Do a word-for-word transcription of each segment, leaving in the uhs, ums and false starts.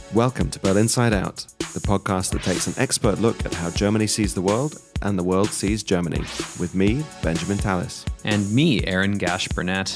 Welcome to BerlinsideOut, the podcast that takes an expert look at how Germany sees the world and the world sees Germany, with me, Benjamin Tallis. And me, Aaron Gash-Burnett.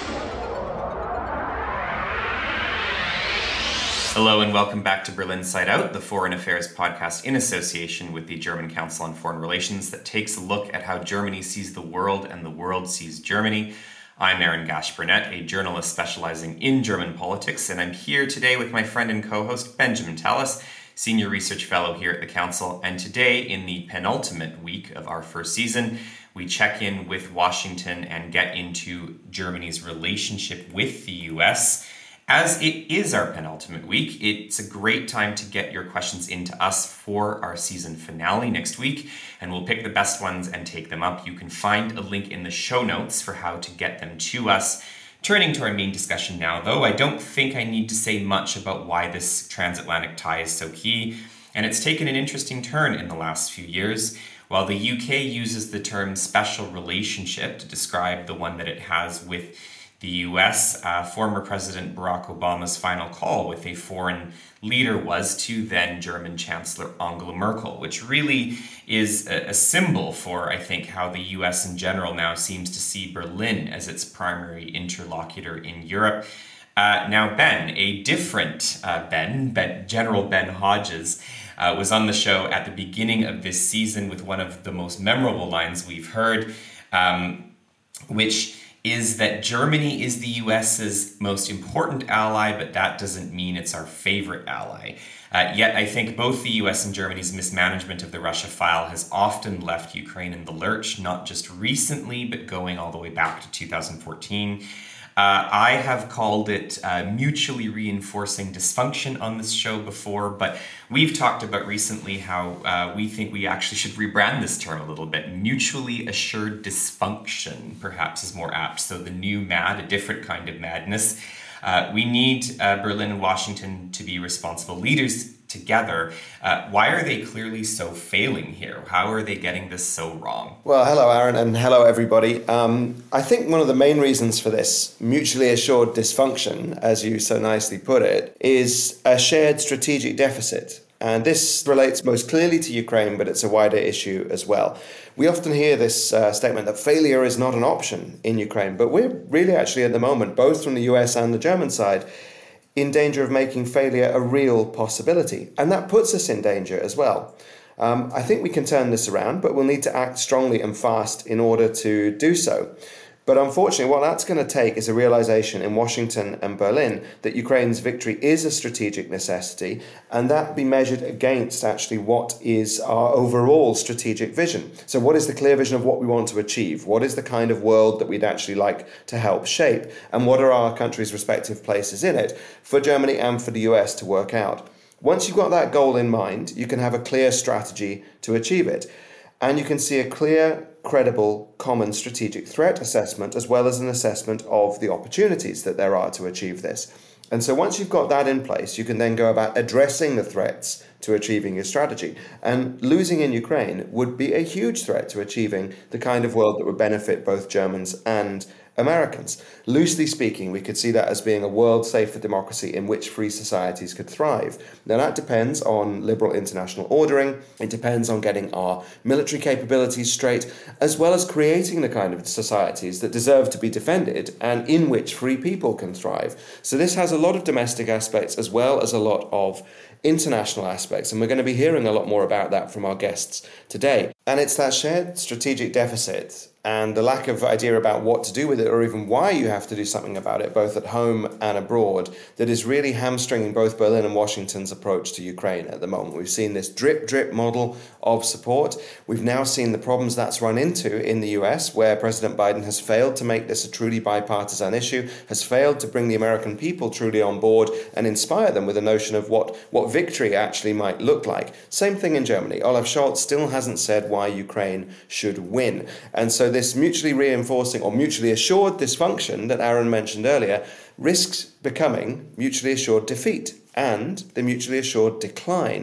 Hello and welcome back to BerlinsideOut, the foreign affairs podcast in association with the German Council on Foreign Relations that takes a look at how Germany sees the world and the world sees Germany. I'm Aaron Gash-Burnett, a journalist specializing in German politics, and I'm here today with my friend and co-host Benjamin Tallis, senior research fellow here at the Council. And today, in the penultimate week of our first season, we check in with Washington and get into Germany's relationship with the U S. As it is our penultimate week, it's a great time to get your questions into us for our season finale next week, and we'll pick the best ones and take them up. You can find a link in the show notes for how to get them to us. Turning to our main discussion now, though, I don't think I need to say much about why this transatlantic tie is so key, and it's taken an interesting turn in the last few years. While the U K uses the term special relationship to describe the one that it has with the U S, uh, former President Barack Obama's final call with a foreign leader was to then German Chancellor Angela Merkel, which really is a, a symbol for, I think, how the U S in general now seems to see Berlin as its primary interlocutor in Europe. Uh, now, Ben, a different uh, Ben, ben, General Ben Hodges, uh, was on the show at the beginning of this season with one of the most memorable lines we've heard, um, which is that Germany is the U S's most important ally, but that doesn't mean it's our favorite ally. Uh, yet I think both the U S and Germany's mismanagement of the Russia file has often left Ukraine in the lurch, not just recently, but going all the way back to two thousand fourteen. Uh, I have called it uh, mutually reinforcing dysfunction on this show before, but we've talked about recently how uh, we think we actually should rebrand this term a little bit. Mutually assured dysfunction, perhaps, is more apt. So the new mad, a different kind of madness. Uh, we need uh, Berlin and Washington to be responsible leaders together. Uh, why are they clearly so failing here? How are they getting this so wrong? Well, hello, Aaron, and hello, everybody. Um, I think one of the main reasons for this mutually assured dysfunction, as you so nicely put it, is a shared strategic deficit. And this relates most clearly to Ukraine, but it's a wider issue as well. We often hear this uh, statement that failure is not an option in Ukraine, but we're really actually at the moment, both from the U S and the German side, in danger of making failure a real possibility. And that puts us in danger as well. Um, I think we can turn this around, but we'll need to act strongly and fast in order to do so. But unfortunately, what that's going to take is a realization in Washington and Berlin that Ukraine's victory is a strategic necessity, and that be measured against actually what is our overall strategic vision. So what is the clear vision of what we want to achieve? What is the kind of world that we'd actually like to help shape? And what are our countries' respective places in it for Germany and for the U S to work out? Once you've got that goal in mind, you can have a clear strategy to achieve it. And you can see a clear, credible, common strategic threat assessment, as well as an assessment of the opportunities that there are to achieve this. And so once you've got that in place, you can then go about addressing the threats to achieving your strategy. And losing in Ukraine would be a huge threat to achieving the kind of world that would benefit both Germans and Americans. Loosely speaking, we could see that as being a world safe for democracy in which free societies could thrive. Now that depends on liberal international ordering. It depends on getting our military capabilities straight, as well as creating the kind of societies that deserve to be defended and in which free people can thrive. So this has a lot of domestic aspects as well as a lot of international aspects, and we're going to be hearing a lot more about that from our guests today. And it's that shared strategic deficit and the lack of idea about what to do with it, or even why you have to do something about it, both at home and abroad, that is really hamstringing both Berlin and Washington's approach to Ukraine at the moment. We've seen this drip-drip model of support. We've now seen the problems that's run into in the U S, where President Biden has failed to make this a truly bipartisan issue, has failed to bring the American people truly on board and inspire them with a notion of what, what victory actually might look like. Same thing in Germany. Olaf Scholz still hasn't said why Ukraine should win. And so this mutually reinforcing or mutually assured dysfunction that Aaron mentioned earlier risks becoming mutually assured defeat and the mutually assured decline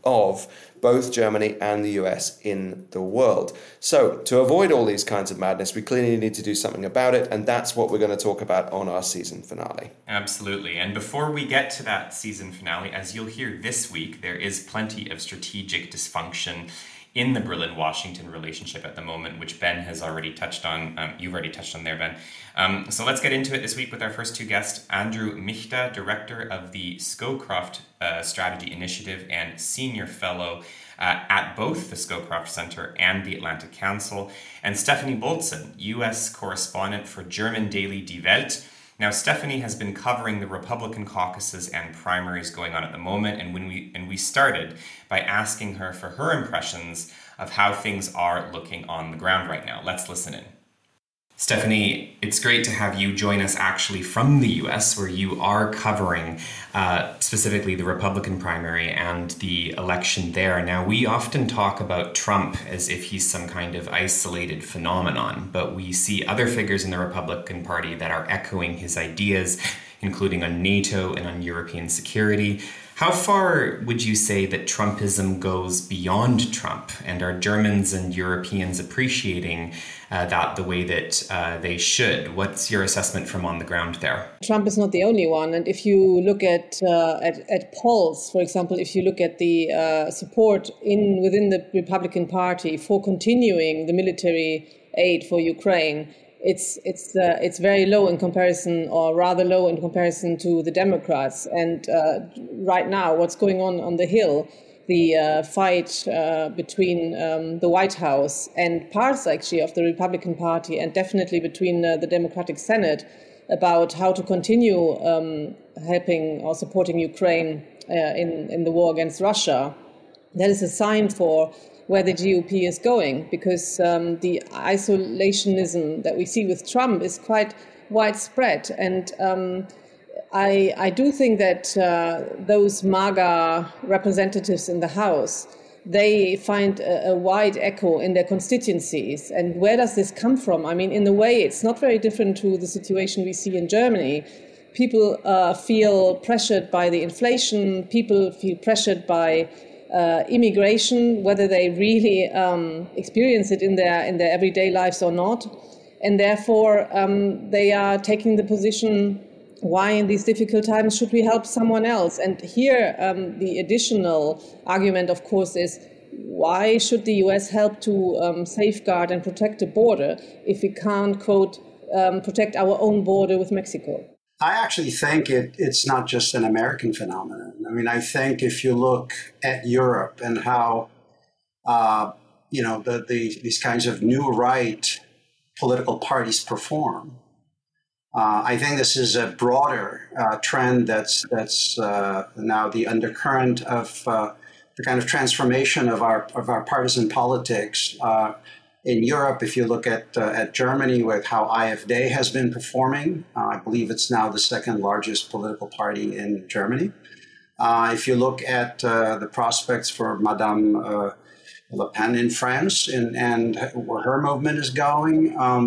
of both Germany and the U S in the world. So to avoid all these kinds of madness, we clearly need to do something about it, and that's what we're going to talk about on our season finale. Absolutely. And before we get to that season finale, as you'll hear this week, there is plenty of strategic dysfunction in the Berlin-Washington relationship at the moment, which Ben has already touched on. Um, you've already touched on there, Ben. Um, so let's get into it this week with our first two guests, Andrew Michta, Director of the Scowcroft uh, Strategy Initiative and Senior Fellow uh, at both the Scowcroft Center and the Atlantic Council, and Stephanie Boltzen, U S Correspondent for German daily Die Welt. Now, Stephanie has been covering the Republican caucuses and primaries going on at the moment, and when we and we started by asking her for her impressions of how things are looking on the ground right now. Let's listen in. Stephanie, it's great to have you join us actually from the U S, where you are covering uh, specifically the Republican primary and the election there. Now, we often talk about Trump as if he's some kind of isolated phenomenon, but we see other figures in the Republican Party that are echoing his ideas, including on NATO and on European security. How far would you say that Trumpism goes beyond Trump? And are Germans and Europeans appreciating uh, that the way that uh, they should? What's your assessment from on the ground there? Trump is not the only one. And if you look at uh, at, at polls, for example, if you look at the uh, support in within the Republican Party for continuing the military aid for Ukraine, It's it's uh, it's very low in comparison, or rather low in comparison to the Democrats. And uh, right now, what's going on on the Hill, the uh, fight uh, between um, the White House and parts actually of the Republican Party, and definitely between uh, the Democratic Senate, about how to continue um, helping or supporting Ukraine uh, in in the war against Russia. That is a sign for where the G O P is going, because um, the isolationism that we see with Trump is quite widespread. And um, I, I do think that uh, those MAGA representatives in the House, they find a, a wide echo in their constituencies. And where does this come from? I mean, in a way, it's not very different to the situation we see in Germany. People uh, feel pressured by the inflation. People feel pressured by Uh, immigration, whether they really um, experience it in their in their everyday lives or not, and therefore um, they are taking the position: why, in these difficult times, should we help someone else? And here, um, the additional argument, of course, is: why should the U S help to um, safeguard and protect the border if we can't, quote, um, protect our own border with Mexico? I actually think it, it's not just an American phenomenon. I mean, I think if you look at Europe and how, uh, you know, the, the, these kinds of new right political parties perform, uh, I think this is a broader uh, trend that's that's uh, now the undercurrent of uh, the kind of transformation of our of our partisan politics. Uh, In Europe, if you look at uh, at Germany with how I F D has been performing, uh, I believe it's now the second largest political party in Germany. Uh, if you look at uh, the prospects for Madame uh, Le Pen in France and, and where her movement is going, um,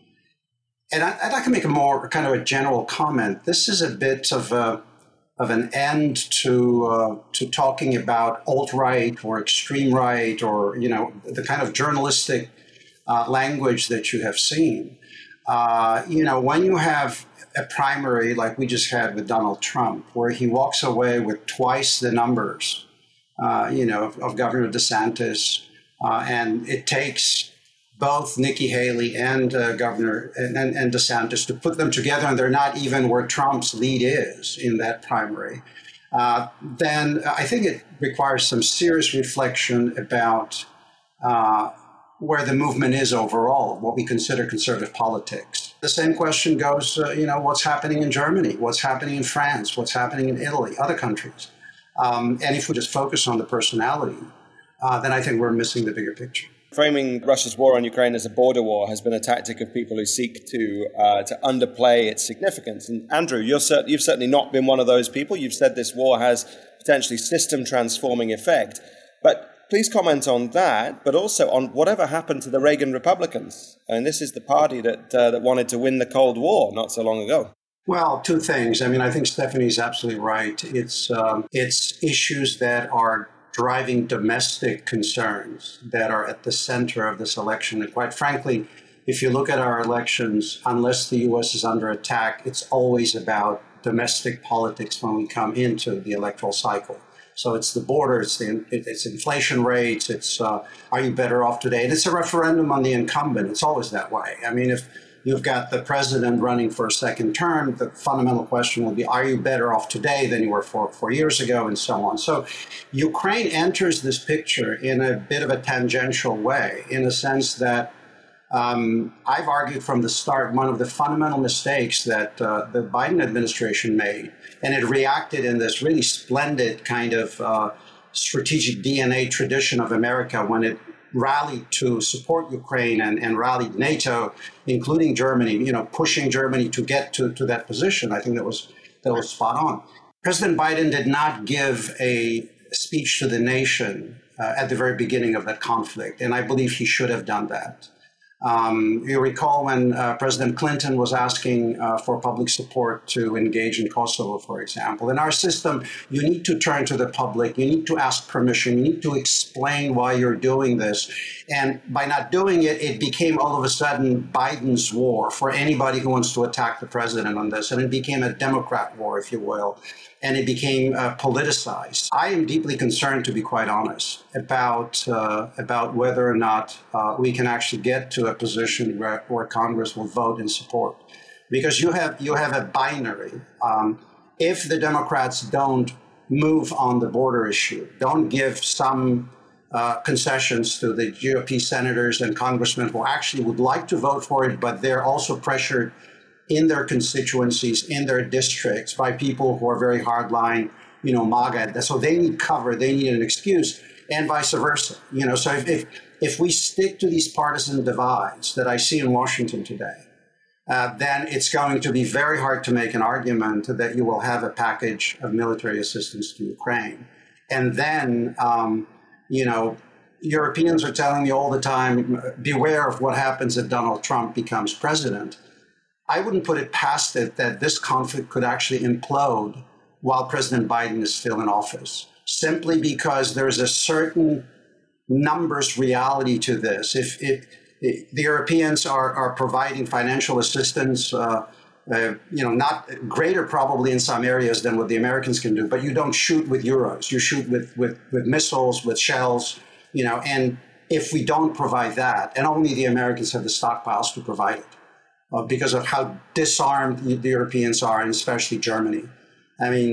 and I, I'd like to make a more kind of a general comment. This is a bit of a of an end to uh, to talking about alt-right or extreme right, or you know the kind of journalistic Uh, language that you have seen. Uh, you know, when you have a primary like we just had with Donald Trump, where he walks away with twice the numbers, uh, you know, of, of Governor DeSantis, uh, and it takes both Nikki Haley and uh, Governor and, and, and DeSantis to put them together, and they're not even where Trump's lead is in that primary, uh, then I think it requires some serious reflection about uh, where the movement is overall, what we consider conservative politics. The same question goes, uh, you know, what's happening in Germany, what's happening in France, what's happening in Italy, other countries. Um, and if we just focus on the personality, uh, then I think we're missing the bigger picture. Framing Russia's war on Ukraine as a border war has been a tactic of people who seek to uh, to underplay its significance. And Andrew, you're cert- you've certainly not been one of those people. You've said this war has potentially system-transforming effect. But please comment on that, but also on whatever happened to the Reagan Republicans. And this is the party that uh, that wanted to win the Cold War not so long ago. Well, two things. I mean, I think Stephanie's absolutely right. It's um, it's issues that are driving domestic concerns that are at the center of this election. And quite frankly, if you look at our elections, unless the U S is under attack, it's always about domestic politics when we come into the electoral cycle. So it's the border, it's, the, it's inflation rates, it's uh, are you better off today? And it's a referendum on the incumbent. It's always that way. I mean, if you've got the president running for a second term, the fundamental question will be, are you better off today than you were four, four years ago, and so on. So Ukraine enters this picture in a bit of a tangential way, in a sense that um, I've argued from the start, one of the fundamental mistakes that uh, the Biden administration made, and it reacted in this really splendid kind of uh, strategic D N A tradition of America when it rallied to support Ukraine and, and rallied NATO, including Germany, you know, pushing Germany to get to, to that position. I think that was that was spot on. President Biden did not give a speech to the nation uh, at the very beginning of that conflict, and I believe he should have done that. Um, you recall when uh, President Clinton was asking uh, for public support to engage in Kosovo, for example. In our system, you need to turn to the public. You need to ask permission. You need to explain why you're doing this. And by not doing it, it became all of a sudden Biden's war for anybody who wants to attack the president on this. And it became a Democrat war, if you will. And it became uh, politicized. I am deeply concerned, to be quite honest, about uh, about whether or not uh, we can actually get to a position where, where Congress will vote in support, because you have you have a binary. Um, if the Democrats don't move on the border issue, don't give some uh, concessions to the G O P senators and congressmen who actually would like to vote for it, but they're also pressured in their constituencies, in their districts, by people who are very hardline, you know, MAGA. So they need cover, they need an excuse, and vice versa. You know, so if if, if we stick to these partisan divides that I see in Washington today, uh, then it's going to be very hard to make an argument that you will have a package of military assistance to Ukraine. And then, um, you know, Europeans are telling me all the time, beware of what happens if Donald Trump becomes president. I wouldn't put it past it that this conflict could actually implode while President Biden is still in office, simply because there's a certain numbers reality to this. If, if, if the Europeans are, are providing financial assistance, uh, uh, you know, not greater probably in some areas than what the Americans can do, but you don't shoot with euros, you shoot with, with, with missiles, with shells, you know, and if we don't provide that, and only the Americans have the stockpiles to provide it, Uh, because of how disarmed the Europeans are, and especially Germany. I mean,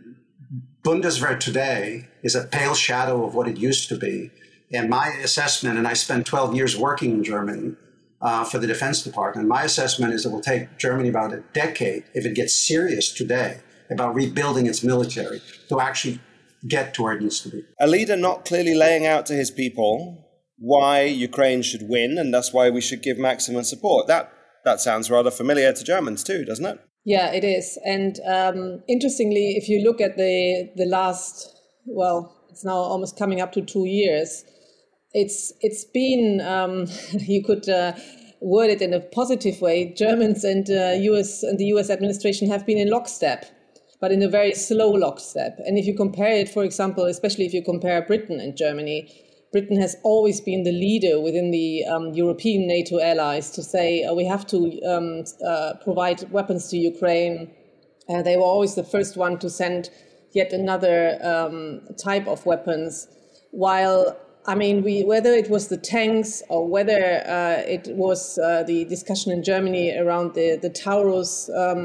Bundeswehr today is a pale shadow of what it used to be. And my assessment, and I spent twelve years working in Germany uh, for the Defense Department, my assessment is it will take Germany about a decade, if it gets serious today, about rebuilding its military to actually get to where it needs to be. A leader not clearly laying out to his people why Ukraine should win, and that's why we should give maximum support. That That sounds rather familiar to Germans too, doesn't it? Yeah, it is. And um, interestingly, if you look at the the last, well, it's now almost coming up to two years, it's it's been, um, you could uh, word it in a positive way, Germans and uh, U S and the U S administration have been in lockstep, but in a very slow lockstep. And if you compare it, for example, especially if you compare Britain and Germany, Britain has always been the leader within the um, European NATO allies to say uh, we have to um, uh, provide weapons to Ukraine. Uh, they were always the first one to send yet another um, type of weapons. While, I mean, we, whether it was the tanks or whether uh, it was uh, the discussion in Germany around the, the Taurus, um,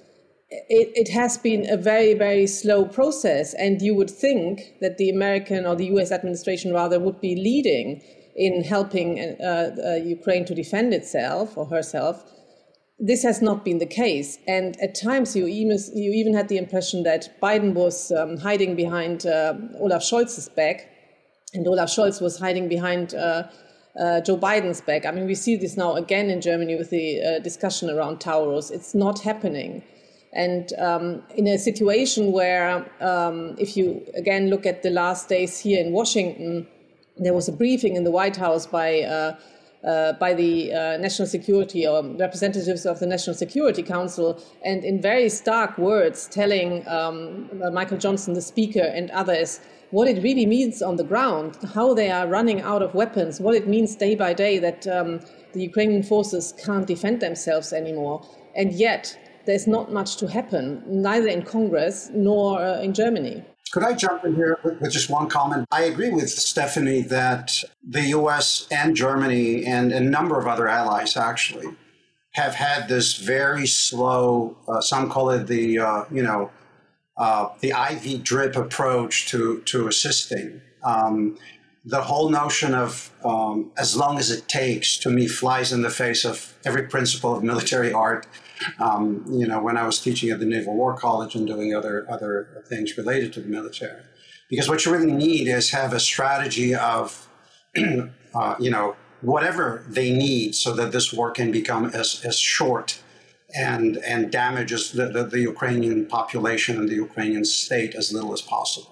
It, it has been a very, very slow process, and you would think that the American or the U S administration rather would be leading in helping uh, uh, Ukraine to defend itself or herself. This has not been the case, and at times you even, you even had the impression that Biden was um, hiding behind uh, Olaf Scholz's back, and Olaf Scholz was hiding behind uh, uh, Joe Biden's back. I mean, we see this now again in Germany with the uh, discussion around Taurus. It's not happening. And um, in a situation where, um, if you again look at the last days here in Washington, there was a briefing in the White House by uh, uh, by the uh, National Security or representatives of the National Security Council, and in very stark words telling um, Michael Johnson, the speaker, and others what it really means on the ground, how they are running out of weapons, what it means day by day that um, the Ukrainian forces can't defend themselves anymore. And yet there's not much to happen, neither in Congress nor uh, in Germany. Could I jump in here with, with just one comment? I agree with Stephanie that the U S and Germany and a number of other allies actually have had this very slow, uh, some call it the, uh, you know, uh, the I V drip approach to, to assisting. Um, the whole notion of um, as long as it takes, to me, flies in the face of every principle of military art. Um, you know, when I was teaching at the Naval War College and doing other other things related to the military, because what you really need is have a strategy of, uh, you know, whatever they need, so that this war can become as as short and and damages the, the, the Ukrainian population and the Ukrainian state as little as possible.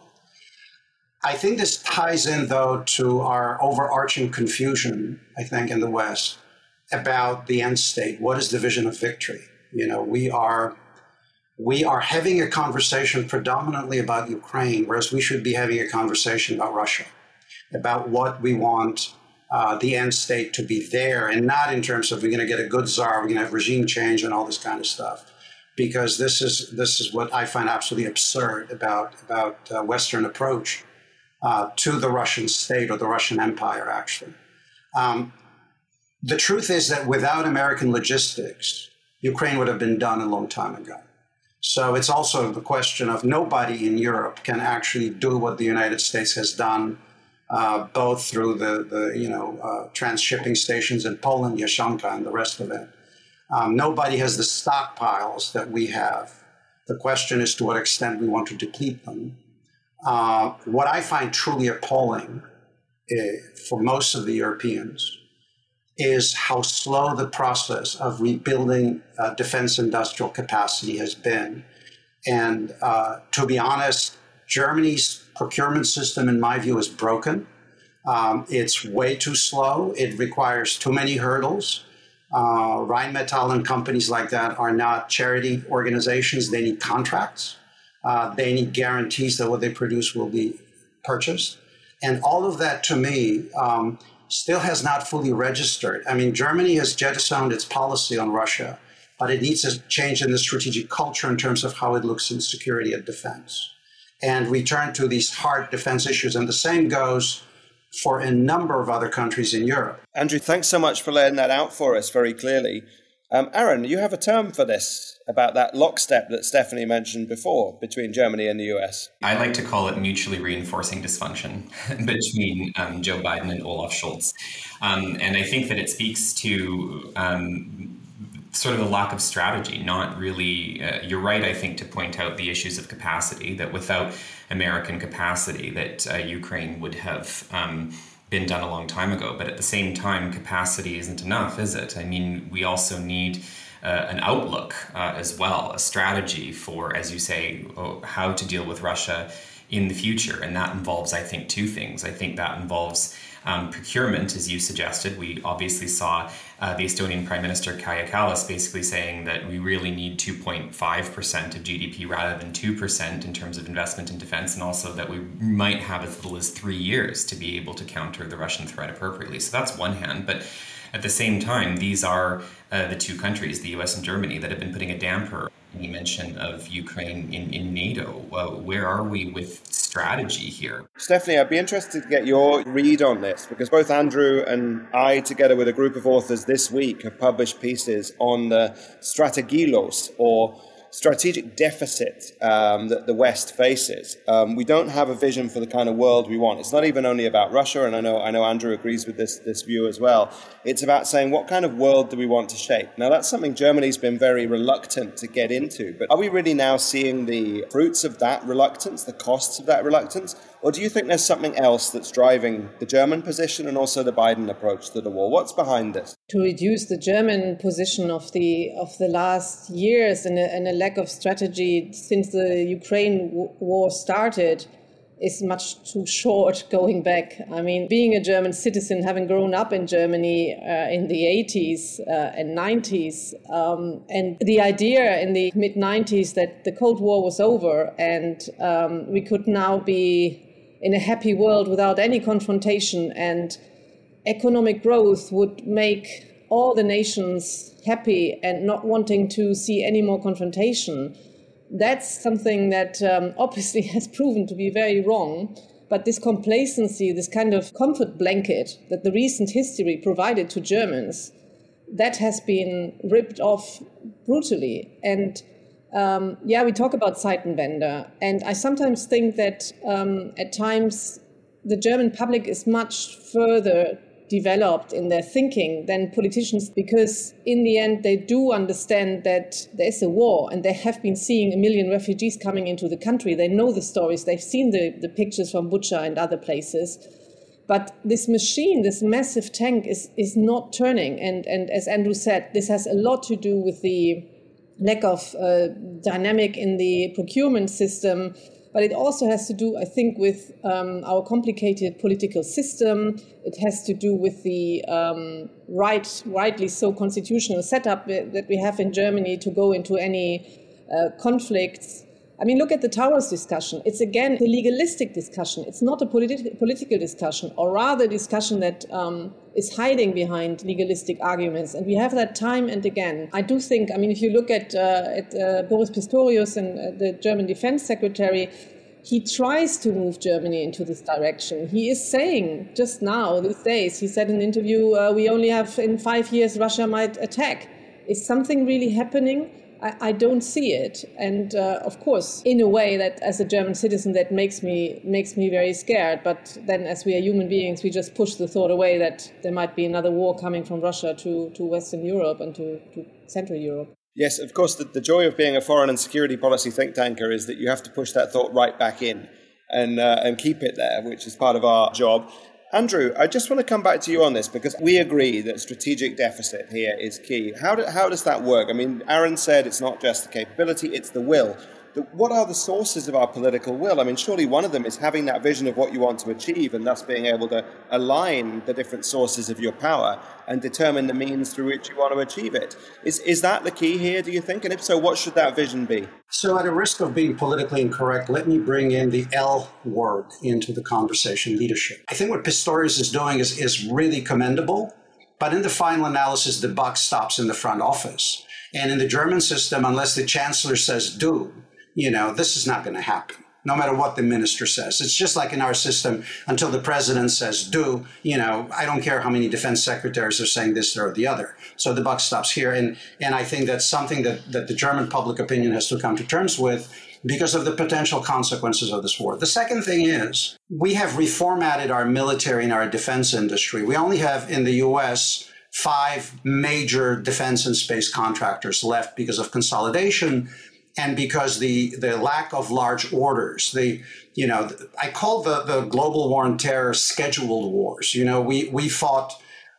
I think this ties in, though, to our overarching confusion, I think, in the West about the end state. What is the vision of victory? You know, we are we are having a conversation predominantly about Ukraine, whereas we should be having a conversation about Russia, about what we want uh, the end state to be there, and not in terms of we're going to get a good czar, we're going to have regime change and all this kind of stuff. Because this is this is what I find absolutely absurd about about uh, Western approach uh, to the Russian state or the Russian Empire, actually. Um, the truth is that without American logistics, Ukraine would have been done a long time ago. So it's also the question of nobody in Europe can actually do what the United States has done, uh, both through the, the you know, uh, trans-shipping stations in Poland, Yashanka, and the rest of it. Um, nobody has the stockpiles that we have. The question is to what extent we want to deplete them. Uh, what I find truly appalling uh, for most of the Europeans is how slow the process of rebuilding uh, defense industrial capacity has been. And uh, to be honest, Germany's procurement system, in my view, is broken. Um, it's way too slow. It requires too many hurdles. Uh, Rheinmetall and companies like that are not charity organizations. They need contracts. Uh, they need guarantees that what they produce will be purchased. And all of that, to me, um, still has not fully registered. I mean, Germany has jettisoned its policy on Russia, but it needs a change in the strategic culture in terms of how it looks in security and defense. And we turn to these hard defense issues, and the same goes for a number of other countries in Europe. Andrew, thanks so much for laying that out for us very clearly. Um, Aaron, you have a term for this, about that lockstep that Stephanie mentioned before between Germany and the U S. I like to call it mutually reinforcing dysfunction between um, Joe Biden and Olaf Scholz. Um, and I think that it speaks to um, sort of the lack of strategy, not really, uh, you're right, I think, to point out the issues of capacity, that without American capacity that uh, Ukraine would have um, been done a long time ago. But at the same time, capacity isn't enough, is it? I mean, we also need uh, an outlook uh, as well, a strategy for, as you say, oh, how to deal with Russia in the future. And that involves, I think, two things. I think that involves Um, procurement, as you suggested. We obviously saw uh, the Estonian Prime Minister Kaja Kallas basically saying that we really need two point five percent of G D P rather than two percent in terms of investment in defense, and also that we might have as little as three years to be able to counter the Russian threat appropriately. So that's one hand. But at the same time, these are uh, the two countries, the U S and Germany, that have been putting a damper, any mention of Ukraine in, in NATO. Uh, where are we with strategy here? Stephanie, I'd be interested to get your read on this, because both Andrew and I, together with a group of authors this week, have published pieces on the strategilos, or strategic deficit um, that the West faces. Um, we don't have a vision for the kind of world we want. It's not even only about Russia, and I know I know Andrew agrees with this, this view as well. It's about saying, what kind of world do we want to shape? Now, that's something Germany's been very reluctant to get into, but are we really now seeing the fruits of that reluctance, the costs of that reluctance? Or do you think there's something else that's driving the German position and also the Biden approach to the war? What's behind this? To reduce the German position of the of the last years and a, and a lack of strategy since the Ukraine w- war started, is much too short going back. I mean, being a German citizen, having grown up in Germany uh, in the eighties uh, and nineties, um, and the idea in the mid nineties that the Cold War was over and um, we could now be in a happy world without any confrontation, and economic growth would make all the nations happy and not wanting to see any more confrontation. That's something that um, obviously has proven to be very wrong. But this complacency, this kind of comfort blanket that the recent history provided to Germans, that has been ripped off brutally. And um, yeah, we talk about Zeitenwende. And I sometimes think that um, at times the German public is much further developed in their thinking than politicians, because in the end they do understand that there's a war and they have been seeing a million refugees coming into the country. They know the stories, they've seen the, the pictures from Bucha and other places. But this machine, this massive tank is, is not turning. And, and as Andrew said, this has a lot to do with the lack of uh, dynamic in the procurement system. But it also has to do, I think, with um, our complicated political system. It has to do with the um, right, rightly so constitutional setup that we have in Germany to go into any uh, conflicts. I mean, look at the towers discussion. It's, again, the legalistic discussion. It's not a politi- political discussion, or rather a discussion that um, is hiding behind legalistic arguments. And we have that time and again. I do think, I mean, if you look at, uh, at uh, Boris Pistorius and uh, the German Defense Secretary, he tries to move Germany into this direction. He is saying just now, these days, he said in an interview, uh, we only have in five years Russia might attack. Is something really happening? I, I don't see it. And uh, of course, in a way that as a German citizen, that makes me makes me very scared. But then as we are human beings, we just push the thought away that there might be another war coming from Russia to, to Western Europe and to, to Central Europe. Yes, of course, the, the joy of being a foreign and security policy think tanker is that you have to push that thought right back in and uh, and keep it there, which is part of our job. Andrew, I just want to come back to you on this, because we agree that strategic deficit here is key. How, do, how does that work? I mean, Aaron said it's not just the capability, it's the will. But what are the sources of our political will? I mean, surely one of them is having that vision of what you want to achieve and thus being able to align the different sources of your power and determine the means through which you want to achieve it. Is, is that the key here, do you think? And if so, what should that vision be? So at a risk of being politically incorrect, let me bring in the L word into the conversation, leadership. I think what Pistorius is doing is, is really commendable, but in the final analysis, the buck stops in the front office. And in the German system, unless the chancellor says do, you know, this is not going to happen, no matter what the minister says. It's just like in our system, until the president says do, you know, I don't care how many defense secretaries are saying this or the other. So the buck stops here. And, and I think that's something that, that the German public opinion has to come to terms with because of the potential consequences of this war. The second thing is we have reformatted our military and our defense industry. We only have in the U S five major defense and space contractors left because of consolidation. And because the, the lack of large orders, the, you know, I call the, the global war on terror scheduled wars. You know, we, we fought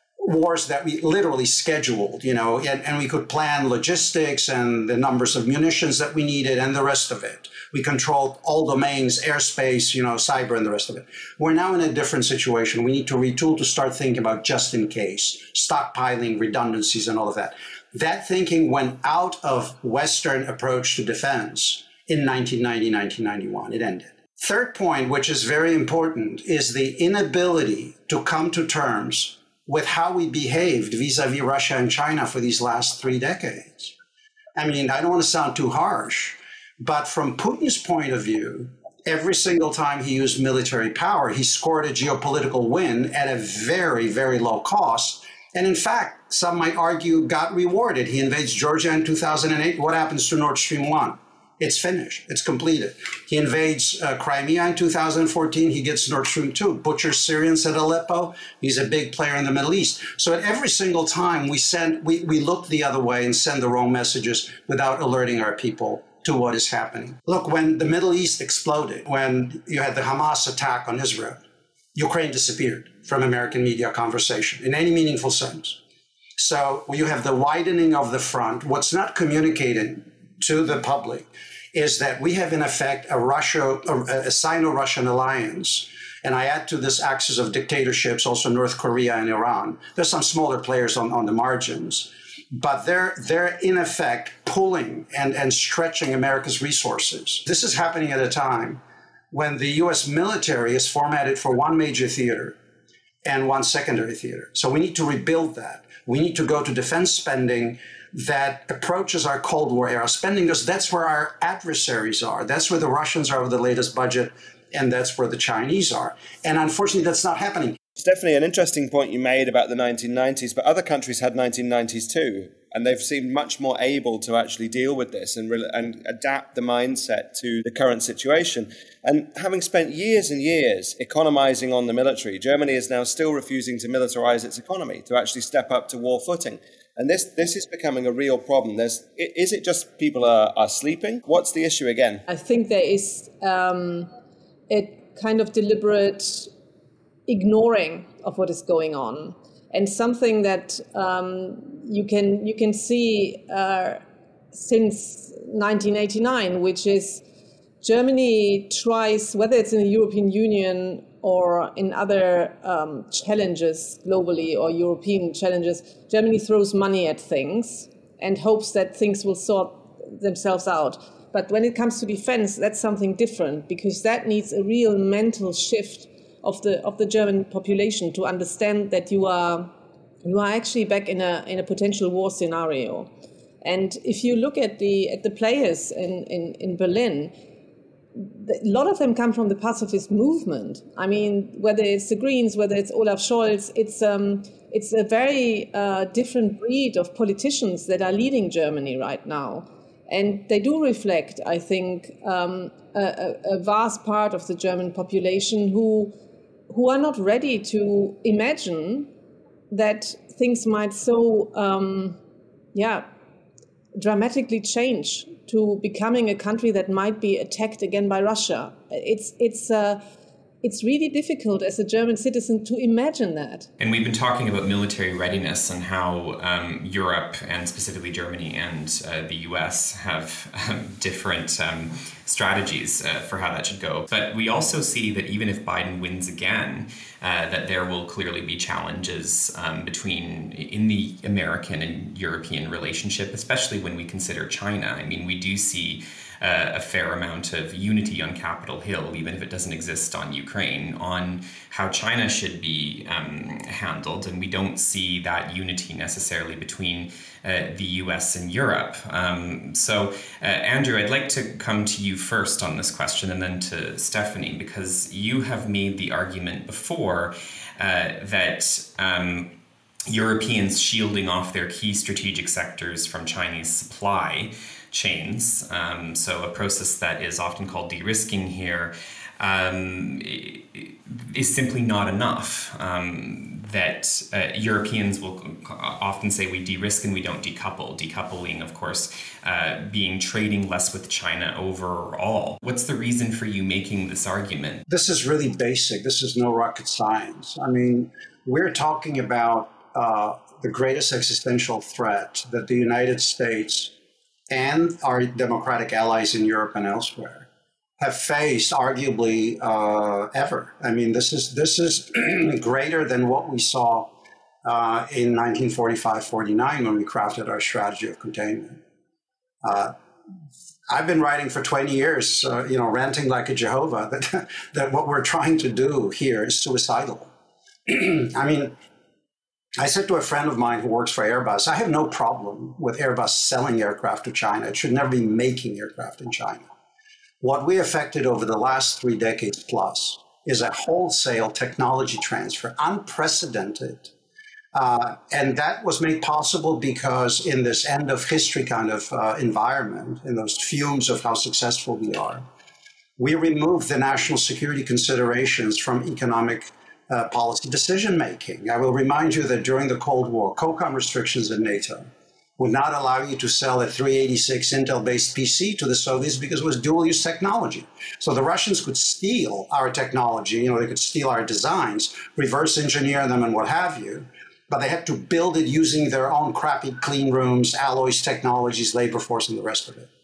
wars that we literally scheduled, you know, and, and we could plan logistics and the numbers of munitions that we needed and the rest of it. We controlled all domains, airspace, you know, cyber and the rest of it. We're now in a different situation. We need to retool to start thinking about just in case, stockpiling, redundancies and all of that. That thinking went out of Western approach to defense in nineteen ninety, nineteen ninety-one. It ended. Third point, which is very important, is the inability to come to terms with how we behaved vis-a-vis Russia and China for these last three decades. I mean, I don't want to sound too harsh, but from Putin's point of view, every single time he used military power, he scored a geopolitical win at a very, very low cost. And in fact, some might argue got rewarded. He invades Georgia in two thousand eight. What happens to Nord Stream one? It's finished. It's completed. He invades uh, Crimea in two thousand fourteen. He gets Nord Stream two. Butchers Syrians at Aleppo. He's a big player in the Middle East. So at every single time we send, we, we look the other way and send the wrong messages without alerting our people to what is happening. Look, when the Middle East exploded, when you had the Hamas attack on Israel, Ukraine disappeared from American media conversation in any meaningful sense. So you have the widening of the front. What's not communicated to the public is that we have in effect a Russia, a, a Sino-Russian alliance. And I add to this axis of dictatorships also North Korea and Iran. There's some smaller players on, on the margins, but they're they're in effect pulling and, and stretching America's resources. This is happening at a time when the U S military is formatted for one major theater and one secondary theater. So we need to rebuild that. We need to go to defense spending that approaches our Cold War era spending, because that's where our adversaries are. That's where the Russians are with the latest budget, and that's where the Chinese are. And unfortunately, that's not happening. It's definitely an interesting point you made about the nineteen nineties, but other countries had nineteen nineties too, and they've seemed much more able to actually deal with this and, re- and adapt the mindset to the current situation. And having spent years and years economizing on the military, Germany is now still refusing to militarize its economy, to actually step up to war footing. And this this is becoming a real problem. There's, is it just people are, are sleeping? What's the issue again? I think there is um, a kind of deliberate ignoring of what is going on, and something that um, you can you can see uh, since nineteen eighty-nine, which is Germany tries, whether it's in the European Union or in other um, challenges globally or European challenges, Germany throws money at things and hopes that things will sort themselves out. But when it comes to defense, that's something different, because that needs a real mental shift of the of the German population to understand that you are you are actually back in a in a potential war scenario. And if you look at the at the players in, in, in Berlin, a lot of them come from the pacifist movement. I mean, whether it's the Greens, whether it's Olaf Scholz, it's um, it's a very uh, different breed of politicians that are leading Germany right now. And they do reflect, I think, um, a, a vast part of the German population who who are not ready to imagine that things might so, um, yeah, dramatically change to becoming a country that might be attacked again by Russia. It's it's uh, it's really difficult as a German citizen to imagine that. And we've been talking about military readiness and how um, Europe, and specifically Germany and uh, the U S, have um, different um, strategies uh, for how that should go. But we also see that even if Biden wins again, uh, that there will clearly be challenges um, between in the American and European relationship, especially when we consider China. I mean, we do see Uh, a fair amount of unity on Capitol Hill, even if it doesn't exist on Ukraine, on how China should be um, handled. And we don't see that unity necessarily between uh, the U S and Europe. Um, so, uh, Andrew, I'd like to come to you first on this question, and then to Stephanie, because you have made the argument before uh, that um, Europeans shielding off their key strategic sectors from Chinese supply chains, um, so a process that is often called de-risking here, um, is simply not enough. Um, that uh, Europeans will often say we de-risk and we don't decouple. Decoupling, of course, uh, being trading less with China overall. What's the reason for you making this argument? This is really basic. This is no rocket science. I mean, we're talking about uh, the greatest existential threat that the United States and our democratic allies in Europe and elsewhere have faced, arguably, uh, ever. I mean, this is this is greater than what we saw uh, in nineteen forty-five forty-nine when we crafted our strategy of containment. Uh, I've been writing for twenty years, uh, you know, ranting like a Jehovah, that, that what we're trying to do here is suicidal. I mean, I said to a friend of mine who works for Airbus, I have no problem with Airbus selling aircraft to China. It should never be making aircraft in China. What we effected over the last three decades plus is a wholesale technology transfer, unprecedented. Uh, and that was made possible because in this end of history kind of uh, environment, in those fumes of how successful we are, we removed the national security considerations from economic Uh, policy decision-making. I will remind you that during the Cold War, COCOM restrictions in NATO would not allow you to sell a three eighty-six Intel-based P C to the Soviets because it was dual-use technology. So the Russians could steal our technology, you know, they could steal our designs, reverse engineer them and what have you, but they had to build it using their own crappy clean rooms, alloys, technologies, labor force, and the rest of it.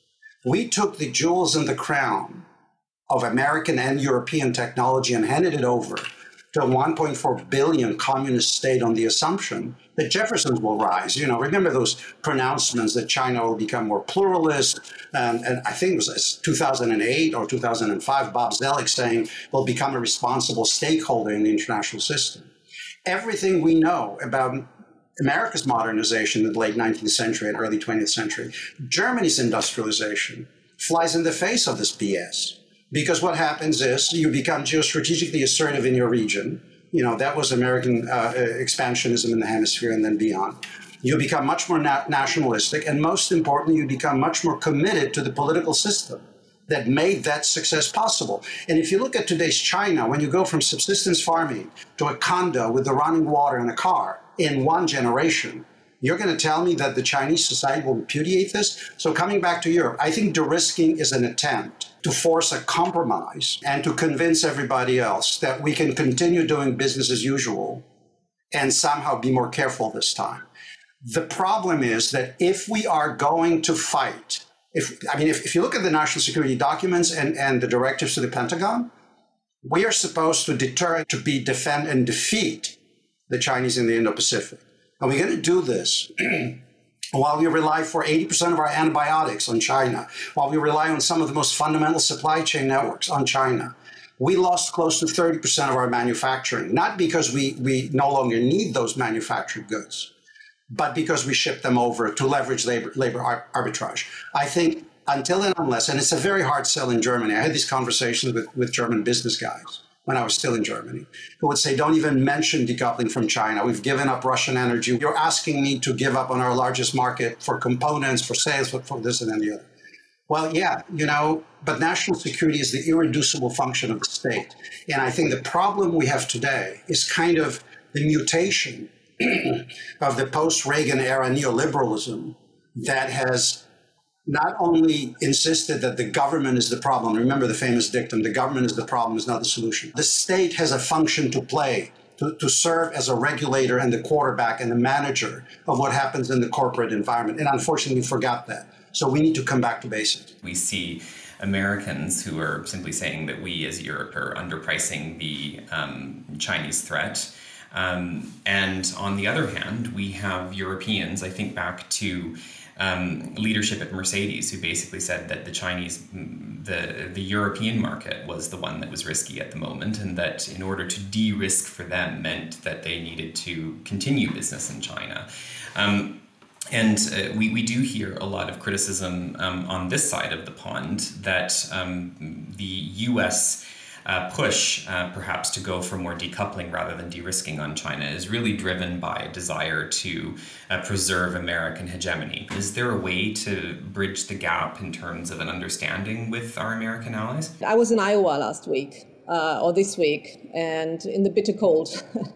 We took the jewels in the crown of American and European technology and handed it over to a one point four billion communist state on the assumption that Jefferson will rise. You know, remember those pronouncements that China will become more pluralist? And, and I think it was two thousand eight or two thousand five, Bob Zoellick saying will become a responsible stakeholder in the international system. Everything we know about America's modernization in the late nineteenth century and early twentieth century, Germany's industrialization, flies in the face of this B S. Because what happens is you become geostrategically assertive in your region. You know, that was American uh, expansionism in the hemisphere and then beyond. You become much more na- nationalistic, and most importantly, you become much more committed to the political system that made that success possible. And if you look at today's China, when you go from subsistence farming to a condo with the running water and a car in one generation, you're going to tell me that the Chinese society will repudiate this? So coming back to Europe, I think de-risking is an attempt to force a compromise and to convince everybody else that we can continue doing business as usual and somehow be more careful this time. The problem is that if we are going to fight, if I mean, if, if you look at the national security documents and, and the directives to the Pentagon, we are supposed to deter, to be defend and defeat the Chinese in the Indo-Pacific. And we're going to do this while we rely for eighty percent of our antibiotics on China, while we rely on some of the most fundamental supply chain networks on China. We lost close to thirty percent of our manufacturing, not because we, we no longer need those manufactured goods, but because we ship them over to leverage labor, labor ar- arbitrage. I think until and unless, and it's a very hard sell in Germany. I had these conversations with, with German business guys when I was still in Germany, who would say, don't even mention decoupling from China. We've given up Russian energy. You're asking me to give up on our largest market for components, for sales, for, for this and then the other. Well, yeah, you know, but national security is the irreducible function of the state. And I think the problem we have today is kind of the mutation of the post-Reagan era neoliberalism that has not only insisted that the government is the problem. Remember the famous dictum, the government is the problem, is not the solution. The state has a function to play, to, to serve as a regulator and the quarterback and the manager of what happens in the corporate environment. And unfortunately, we forgot that. So we need to come back to basics. We see Americans who are simply saying that we as Europe are underpricing the um, Chinese threat. Um, and on the other hand, we have Europeans, I think back to um, leadership at Mercedes, who basically said that the Chinese, the, the European market was the one that was risky at the moment, and that in order to de-risk for them meant that they needed to continue business in China. Um, And uh, we, we do hear a lot of criticism um, on this side of the pond that um, the U S uh, push, uh, perhaps to go for more decoupling rather than de-risking on China, is really driven by a desire to uh, preserve American hegemony. Is there a way to bridge the gap in terms of an understanding with our American allies? I was in Iowa last week, uh, or this week, and in the bitter cold.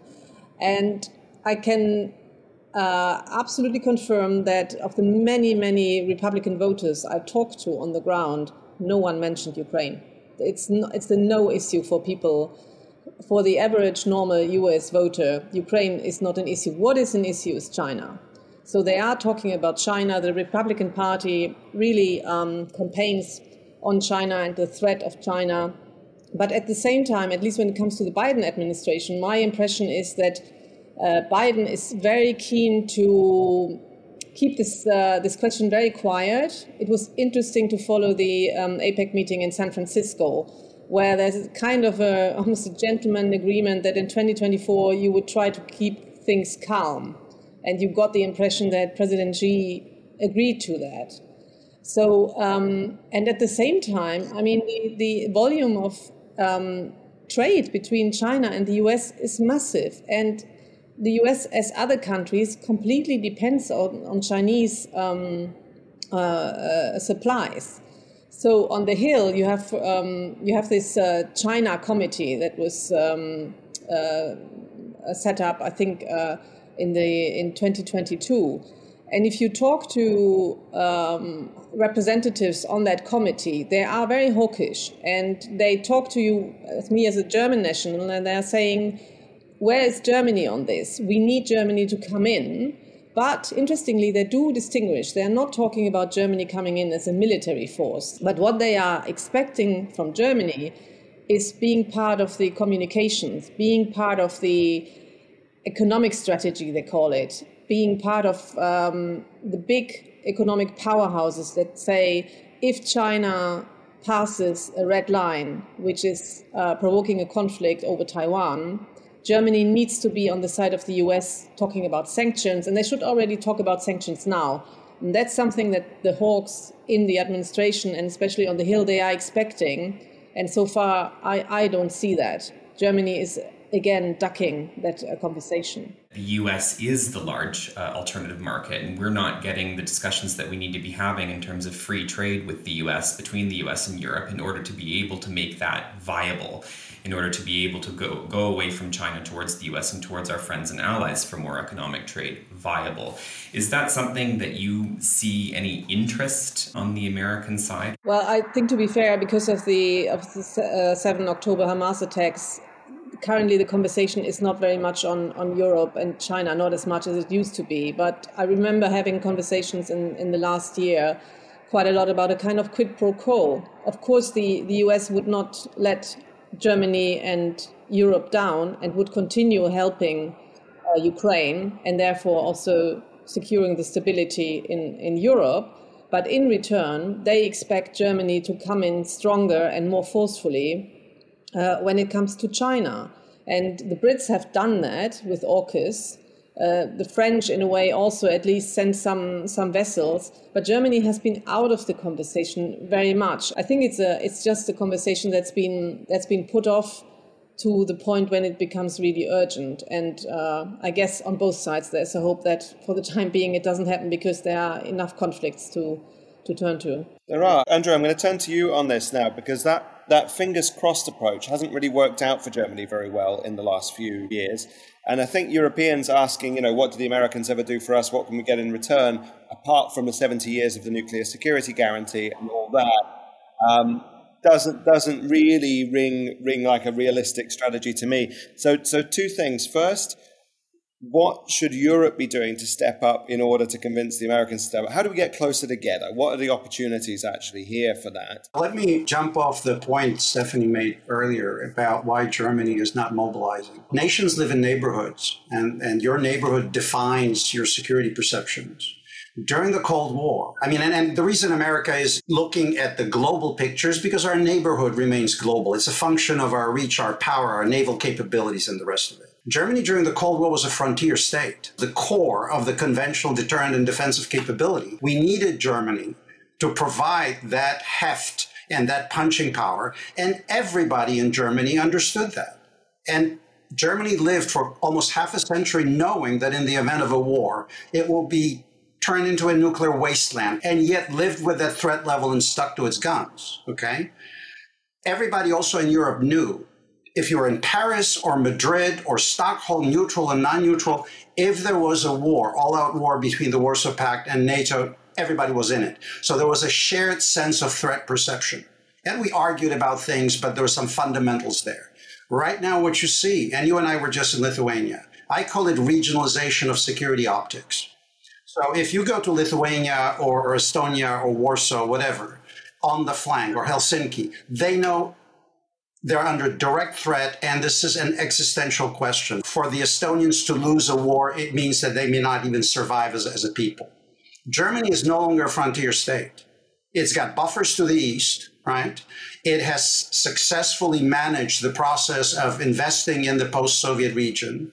And I can Uh, absolutely confirm that of the many, many Republican voters I talked to on the ground, no one mentioned Ukraine. It's no, it's a no issue for people. For the average normal U S voter, Ukraine is not an issue. What is an issue is China. So they are talking about China. The Republican Party really um, campaigns on China and the threat of China. But at the same time, at least when it comes to the Biden administration, my impression is that Uh, Biden is very keen to keep this uh, this question very quiet. It was interesting to follow the um, APEC meeting in San Francisco, where there's kind of a, almost a gentleman agreement that in twenty twenty-four you would try to keep things calm. And you got the impression that President Xi agreed to that. So, um, and at the same time, I mean, the, the volume of um, trade between China and the U S is massive. And the U S, as other countries, completely depends on, on Chinese um, uh, uh, supplies. So on the Hill, you have um, you have this uh, China committee that was um, uh, set up, I think, uh, in the in twenty twenty-two. And if you talk to um, representatives on that committee, they are very hawkish, and they talk to you, as me as a German national, and they are saying, where is Germany on this? We need Germany to come in, But interestingly, they do distinguish. They are not talking about Germany coming in as a military force. But what they are expecting from Germany is being part of the communications, being part of the economic strategy, they call it, being part of um, the big economic powerhouses that say, if China passes a red line, which is uh, provoking a conflict over Taiwan, Germany needs to be on the side of the U S talking about sanctions, and they should already talk about sanctions now. And that's something that the hawks in the administration, and especially on the Hill, they are expecting. And so far, I, I don't see that. Germany is, again, ducking that uh, conversation. The U S is the large uh, alternative market, and we're not getting the discussions that we need to be having in terms of free trade with the U S, between the U S and Europe, in order to be able to make that viable, in order to be able to go, go away from China towards the U S and towards our friends and allies for more economic trade viable. Is that something that you see any interest on the American side? Well, I think, to be fair, because of the, of the uh, seventh of October Hamas attacks, currently the conversation is not very much on, on Europe and China, not as much as it used to be. But I remember having conversations in, in the last year quite a lot about a kind of quid pro quo. Of course, the, the U S would not let Germany and Europe down and would continue helping uh, Ukraine, and therefore also securing the stability in, in Europe. But in return, they expect Germany to come in stronger and more forcefully uh, when it comes to China. And the Brits have done that with AUKUS. Uh, the French, in a way, also at least sent some some vessels, but Germany has been out of the conversation very much. I think it's a it's just a conversation that's been that's been put off to the point when it becomes really urgent. And uh, I guess on both sides there's a hope that for the time being it doesn't happen, because there are enough conflicts to to turn to. There are. Andrew, I'm going to turn to you on this now, because that that fingers crossed approach hasn't really worked out for Germany very well in the last few years. And I think Europeans asking, you know, what do the Americans ever do for us? What can we get in return, apart from the seventy years of the nuclear security guarantee and all that, um, doesn't doesn't really ring ring like a realistic strategy to me. So, so two things. First, what should Europe be doing to step up in order to convince the Americans to step up? How do we get closer together? What are the opportunities actually here for that? Let me jump off the point Stephanie made earlier about why Germany is not mobilizing. Nations live in neighborhoods, and, and your neighborhood defines your security perceptions. During the Cold War, I mean, and, and the reason America is looking at the global picture is because our neighborhood remains global. It's a function of our reach, our power, our naval capabilities, and the rest of it. Germany during the Cold War was a frontier state, the core of the conventional deterrent and defensive capability. We needed Germany to provide that heft and that punching power, and everybody in Germany understood that. And Germany lived for almost half a century knowing that in the event of a war, it will be turned into a nuclear wasteland, and yet lived with that threat level and stuck to its guns, okay? Everybody also in Europe knew, if you were in Paris or Madrid or Stockholm, neutral and non-neutral, if there was a war, all-out war between the Warsaw Pact and NATO, everybody was in it. So there was a shared sense of threat perception. And we argued about things, but there were some fundamentals there. Right now, what you see, and you and I were just in Lithuania, I call it regionalization of security optics. So if you go to Lithuania or, or Estonia or Warsaw, whatever, on the flank, or Helsinki, they know they're under direct threat, and this is an existential question. For the Estonians to lose a war, it means that they may not even survive as, as a people. Germany is no longer a frontier state. It's got buffers to the east, right? It has successfully managed the process of investing in the post-Soviet region.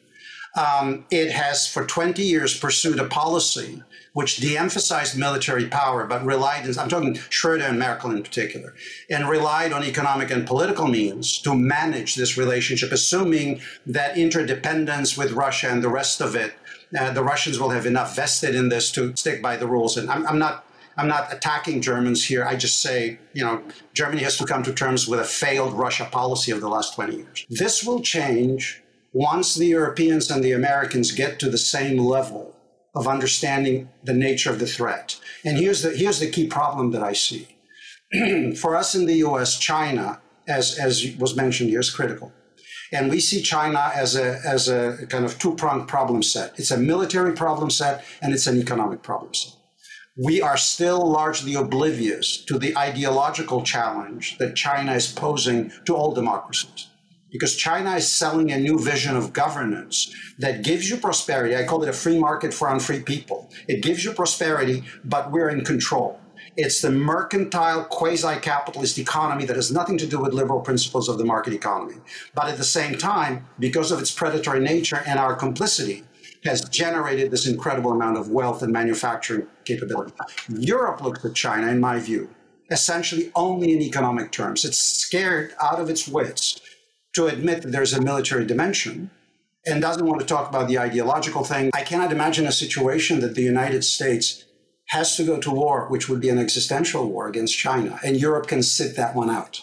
Um, it has, for twenty years, pursued a policy which de-emphasized military power, but relied, I'm talking Schröder and Merkel in particular, and relied on economic and political means to manage this relationship, assuming that interdependence with Russia and the rest of it, uh, the Russians will have enough vested in this to stick by the rules. And I'm, I'm not I'm not attacking Germans here. I just say, you know, Germany has to come to terms with a failed Russia policy of the last twenty years. This will change once the Europeans and the Americans get to the same level of understanding the nature of the threat. And here's the, here's the key problem that I see. For us in the U S, China, as, as was mentioned here, is critical. And we see China as a, as a kind of two-pronged problem set. It's a military problem set and it's an economic problem set. We are still largely oblivious to the ideological challenge that China is posing to all democracies. Because China is selling a new vision of governance that gives you prosperity. I call it a free market for unfree people. It gives you prosperity, but we're in control. It's the mercantile, quasi-capitalist economy that has nothing to do with liberal principles of the market economy. But at the same time, because of its predatory nature and our complicity, has generated this incredible amount of wealth and manufacturing capability. Europe looks at China, in my view, essentially only in economic terms. It's scared out of its wits to admit that there's a military dimension and doesn't want to talk about the ideological thing. I cannot imagine a situation that the United States has to go to war, which would be an existential war against China, and Europe can sit that one out.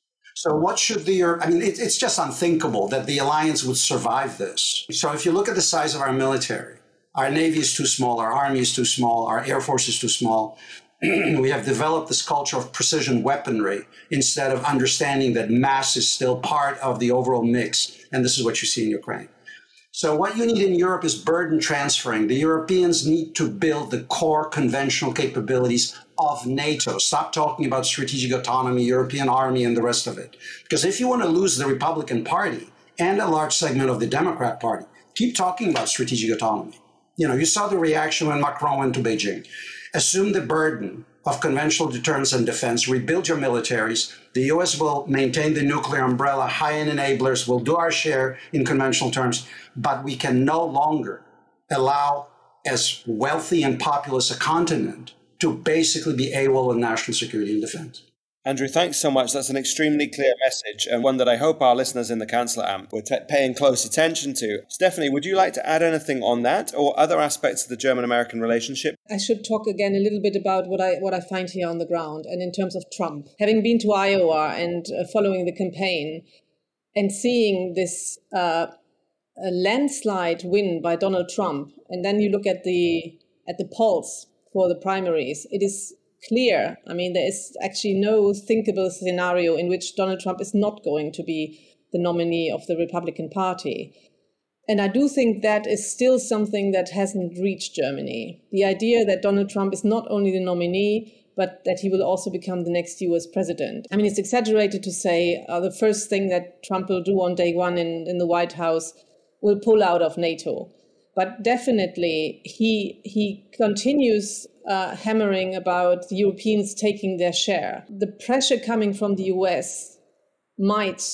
So what should the, I mean, it, it's just unthinkable that the alliance would survive this. So if you look at the size of our military, our Navy is too small, our Army is too small, our Air Force is too small. We have developed this culture of precision weaponry instead of understanding that mass is still part of the overall mix. And this is what you see in Ukraine. So what you need in Europe is burden transferring. The Europeans need to build the core conventional capabilities of NATO. Stop talking about strategic autonomy, European army, and the rest of it. Because if you want to lose the Republican Party and a large segment of the Democrat Party, keep talking about strategic autonomy. You know, you saw the reaction when Macron went to Beijing. Assume the burden of conventional deterrence and defense, rebuild your militaries. The U S will maintain the nuclear umbrella, high-end enablers, we'll do our share in conventional terms, but we can no longer allow as wealthy and populous a continent to basically be AWOL in national security and defense. Andrew, thanks so much. That's an extremely clear message, and one that I hope our listeners in the Council A M P were t- paying close attention to. Stephanie, would you like to add anything on that or other aspects of the German-American relationship? I should talk again a little bit about what I what I find here on the ground, and in terms of Trump. Having been to Iowa and uh, following the campaign and seeing this uh, a landslide win by Donald Trump, and then you look at the at the polls for the primaries, it is clear. I mean, there is actually no thinkable scenario in which Donald Trump is not going to be the nominee of the Republican Party. And I do think that is still something that hasn't reached Germany. The idea that Donald Trump is not only the nominee, but that he will also become the next U S president. I mean, it's exaggerated to say uh, the first thing that Trump will do on day one in, in the White House will pull out of NATO. But definitely, he he continues uh, hammering about the Europeans taking their share. The pressure coming from the U S might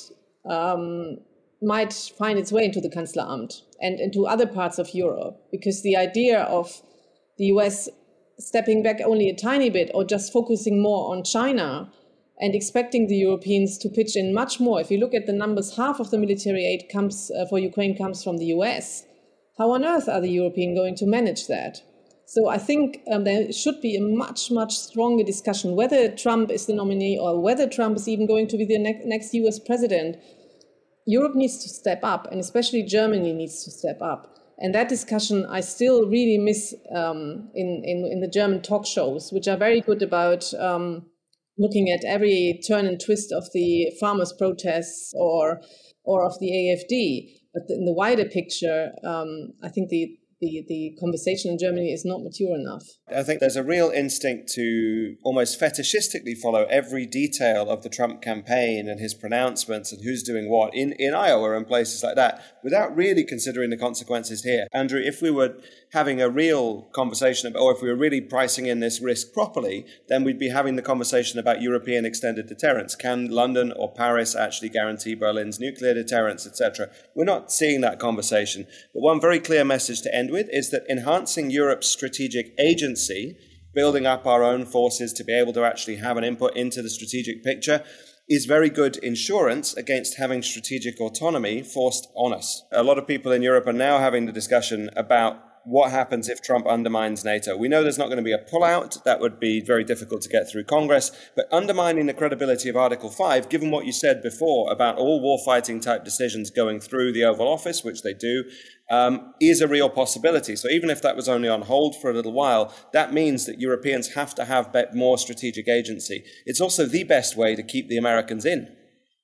um, might find its way into the Kanzleramt and into other parts of Europe, because the idea of the U S stepping back only a tiny bit or just focusing more on China and expecting the Europeans to pitch in much more. If you look at the numbers, half of the military aid comes uh, for Ukraine comes from the U S. How on earth are the Europeans going to manage that? So I think um, there should be a much, much stronger discussion whether Trump is the nominee or whether Trump is even going to be the ne- next U S president. Europe needs to step up, and especially Germany needs to step up. And that discussion I still really miss um, in, in, in the German talk shows, which are very good about um, looking at every turn and twist of the farmers' protests or or of the A F D. But in the wider picture, um, I think the, the, the conversation in Germany is not mature enough. I think there's a real instinct to almost fetishistically follow every detail of the Trump campaign and his pronouncements and who's doing what in, in Iowa and places like that, without really considering the consequences here. Andrew, if we were having a real conversation about, or if we were really pricing in this risk properly, then we'd be having the conversation about European extended deterrence. Can London or Paris actually guarantee Berlin's nuclear deterrence, et cetera? We're not seeing that conversation. But one very clear message to end with is that enhancing Europe's strategic agency, building up our own forces to be able to actually have an input into the strategic picture, is very good insurance against having strategic autonomy forced on us. A lot of people in Europe are now having the discussion about what happens if Trump undermines NATO. We know there's not going to be a pullout. That would be very difficult to get through Congress. But undermining the credibility of Article five, given what you said before about all warfighting type decisions going through the Oval Office, which they do, um, is a real possibility. So even if that was only on hold for a little while, that means that Europeans have to have more strategic agency. It's also the best way to keep the Americans in.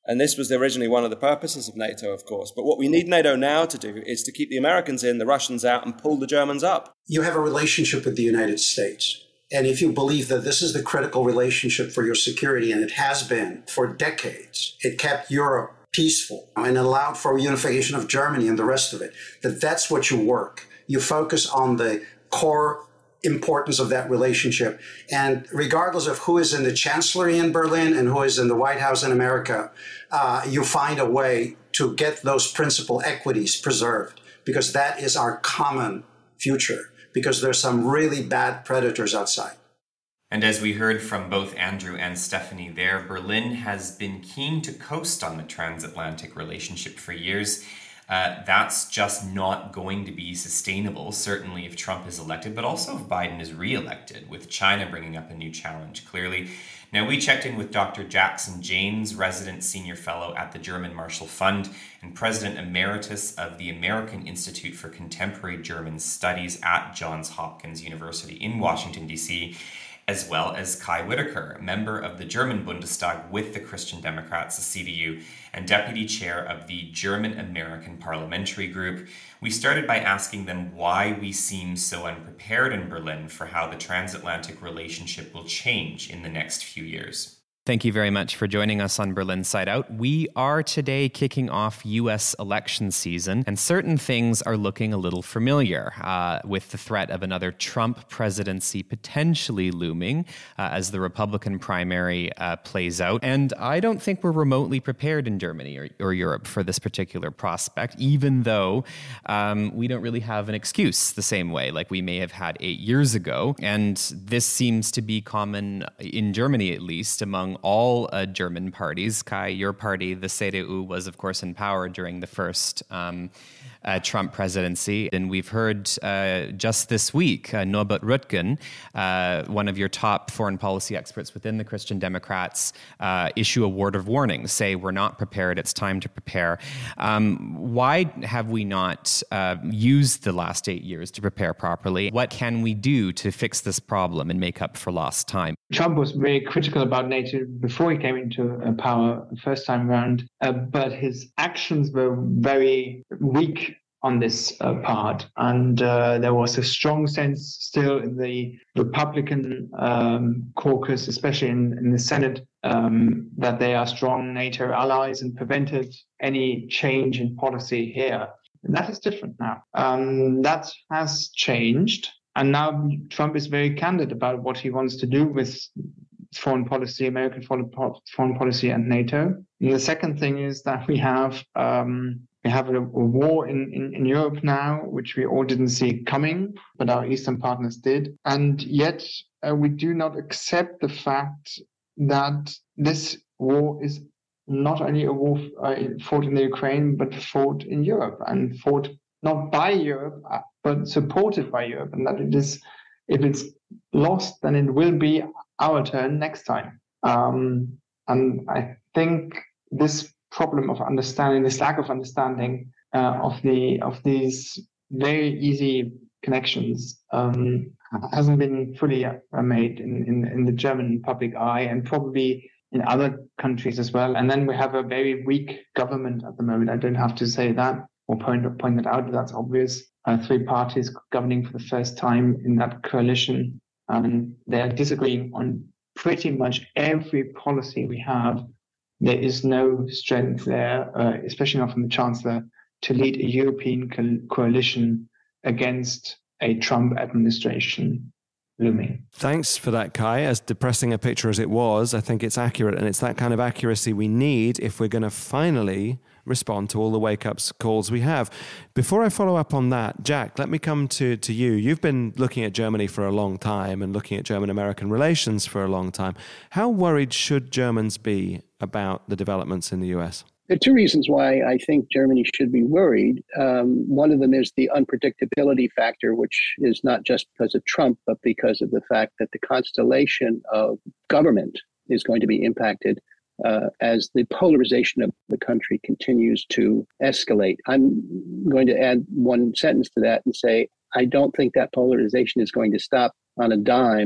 And this was originally one of the purposes of NATO, of course. But what we need NATO now to do is to keep the Americans in, the Russians out, and pull the Germans up. You have a relationship with the United States. And if you believe that this is the critical relationship for your security, and it has been for decades, it kept Europe peaceful and allowed for unification of Germany and the rest of it, that that's what you work. You focus on the core importance of that relationship. And regardless of who is in the chancellery in Berlin and who is in the White House in America, uh, you find a way to get those principal equities preserved, because that is our common future, because there's some really bad predators outside. And as we heard from both Andrew and Stephanie there, Berlin has been keen to coast on the transatlantic relationship for years. Uh, that's just not going to be sustainable, certainly if Trump is elected, but also if Biden is re-elected, with China bringing up a new challenge, clearly. Now, we checked in with Doctor Jackson Janes, resident senior fellow at the German Marshall Fund and president emeritus of the American Institute for Contemporary German Studies at Johns Hopkins University in Washington, D C, as well as Kai Whitaker, member of the German Bundestag with the Christian Democrats, the C D U, and deputy chair of the German-American Parliamentary Group. We started by asking them why we seem so unprepared in Berlin for how the transatlantic relationship will change in the next few years. Thank you very much for joining us on Berlin Side Out. We are today kicking off U S election season, and certain things are looking a little familiar, uh, with the threat of another Trump presidency potentially looming uh, as the Republican primary uh, plays out. And I don't think we're remotely prepared in Germany or, or Europe for this particular prospect, even though um, we don't really have an excuse the same way like we may have had eight years ago. And this seems to be common in Germany, at least, among all uh, German parties. Kai, your party, the C D U, was, of course, in power during the first um, uh, Trump presidency. And we've heard uh, just this week, uh, Norbert Röttgen, uh, one of your top foreign policy experts within the Christian Democrats, uh, issue a word of warning, say we're not prepared, it's time to prepare. Um, why have we not uh, used the last eight years to prepare properly? What can we do to fix this problem and make up for lost time? Trump was very critical about NATO before he came into power the first time around, uh, but his actions were very weak on this uh, part. And uh, there was a strong sense still in the Republican um, caucus, especially in, in the Senate, um, that they are strong NATO allies and prevented any change in policy here. And that is different now. Um, that has changed. And now Trump is very candid about what he wants to do with foreign policy, American foreign policy and NATO. And the second thing is that we have um, we have a, a war in, in, in Europe now, which we all didn't see coming, but our Eastern partners did. And yet uh, we do not accept the fact that this war is not only a war uh, fought in the Ukraine, but fought in Europe and fought not by Europe, but supported by Europe, and that it is, if it's lost, then it will be our turn next time. Um, and I think this problem of understanding, this lack of understanding uh, of the of these very easy connections, um, hasn't been fully uh, made in, in in the German public eye, and probably in other countries as well. And then we have a very weak government at the moment. I don't have to say that or point point it out. That's obvious. Uh, three parties governing for the first time in that coalition, and they are disagreeing on pretty much every policy we have. There is no strength there, uh, especially not from the Chancellor, to lead a European co- coalition against a Trump administration looming. Thanks for that, Kai. As depressing a picture as it was, I think it's accurate, and it's that kind of accuracy we need if we're going to finally respond to all the wake-up calls we have. Before I follow up on that, Jack, let me come to, to you. You've been looking at Germany for a long time and looking at German-American relations for a long time. How worried should Germans be about the developments in the U S? There are two reasons why I think Germany should be worried. Um, one of them is the unpredictability factor, which is not just because of Trump, but because of the fact that the constellation of government is going to be impacted uh, as the polarization of the country continues to escalate. I'm going to add one sentence to that and say, I don't think that polarization is going to stop on a dime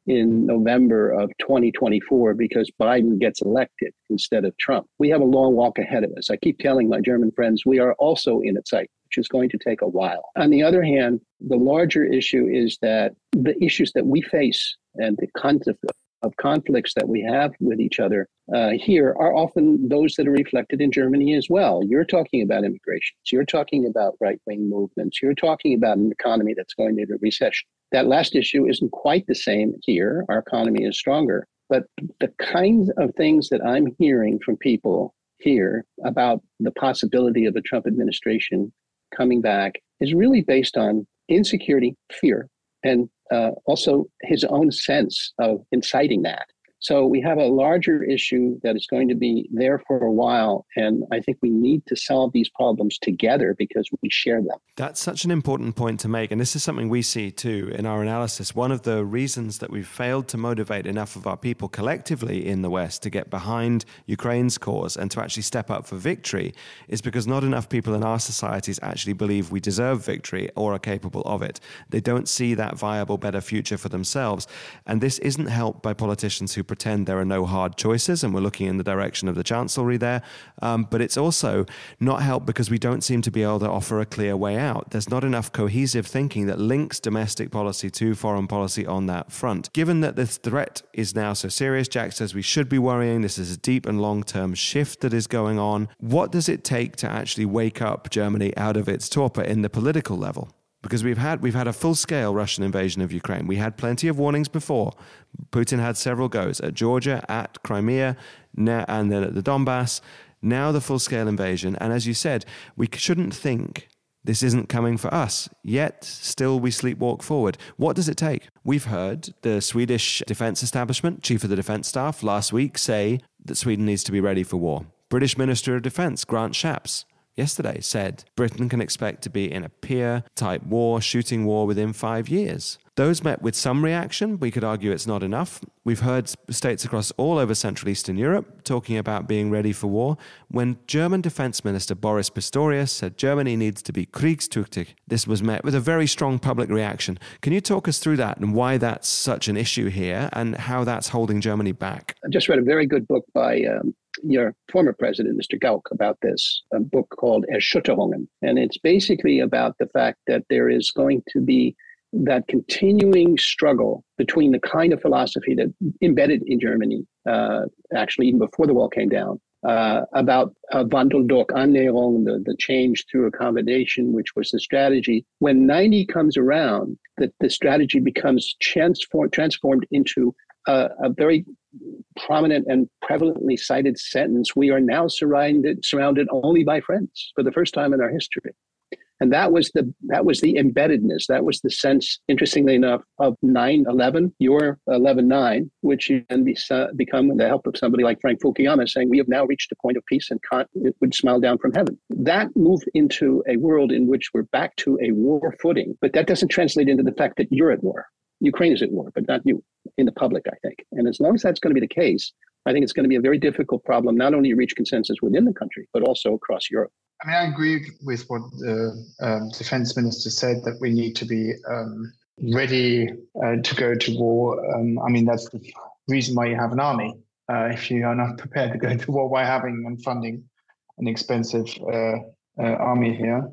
in November of twenty twenty-four because Biden gets elected instead of Trump. We have a long walk ahead of us. I keep telling my German friends, we are also in a cycle, which is going to take a while. On the other hand, the larger issue is that the issues that we face and the kinds of, of conflicts that we have with each other uh, here are often those that are reflected in Germany as well. You're talking about immigration. You're talking about right-wing movements. You're talking about an economy that's going into recession. That last issue isn't quite the same here. Our economy is stronger. But the kinds of things that I'm hearing from people here about the possibility of a Trump administration coming back is really based on insecurity, fear, and uh, also his own sense of inciting that. So we have a larger issue that is going to be there for a while. And I think we need to solve these problems together because we share them. That's such an important point to make. And this is something we see too in our analysis. One of the reasons that we've failed to motivate enough of our people collectively in the West to get behind Ukraine's cause and to actually step up for victory is because not enough people in our societies actually believe we deserve victory or are capable of it. They don't see that viable, better future for themselves. And this isn't helped by politicians who pretend there are no hard choices, and we're looking in the direction of the Chancellery there. Um, but it's also not helped because we don't seem to be able to offer a clear way out. There's not enough cohesive thinking that links domestic policy to foreign policy on that front. Given that this threat is now so serious, Jack says we should be worrying. This is a deep and long-term shift that is going on. What does it take to actually wake up Germany out of its torpor in the political level? Because we've had we've had a full-scale Russian invasion of Ukraine. We had plenty of warnings before. Putin had several goes at Georgia, at Crimea, and then at the Donbass. Now the full-scale invasion. And as you said, we shouldn't think this isn't coming for us. Yet, still we sleepwalk forward. What does it take? We've heard the Swedish defense establishment, chief of the defense staff, last week say that Sweden needs to be ready for war. British Minister of Defense, Grant Shapps, yesterday said Britain can expect to be in a peer-type war, shooting war within five years. Those met with some reaction. We could argue it's not enough. We've heard states across all over Central Eastern Europe talking about being ready for war. When German Defense Minister Boris Pistorius said Germany needs to be kriegstüchtig, this was met with a very strong public reaction. Can you talk us through that and why that's such an issue here and how that's holding Germany back? I just read a very good book by um, your former president, Mister Gauck, about this, a book called Erschütterungen. And it's basically about the fact that there is going to be that continuing struggle between the kind of philosophy that embedded in Germany, uh, actually even before the wall came down, uh, about uh, Wandel durch Annäherung, the, the change through accommodation, which was the strategy. When ninety comes around, that the strategy becomes transform, transformed into a, a very prominent and prevalently cited sentence: we are now surrounded surrounded only by friends for the first time in our history. And that was the that was the embeddedness. That was the sense, interestingly enough, of nine eleven, your eleven nine, which then be, uh, become with the help of somebody like Frank Fukuyama saying, we have now reached a point of peace and con- it would smile down from heaven. That moved into a world in which we're back to a war footing. But that doesn't translate into the fact that you're at war. Ukraine is at war, but not you in the public, I think. And as long as that's going to be the case, I think it's going to be a very difficult problem, not only to reach consensus within the country, but also across Europe. I mean, I agree with what the um, defense minister said, that we need to be um, ready uh, to go to war. Um, I mean, that's the reason why you have an army. Uh, if you are not prepared to go to war, why having and funding an expensive uh, uh, army here?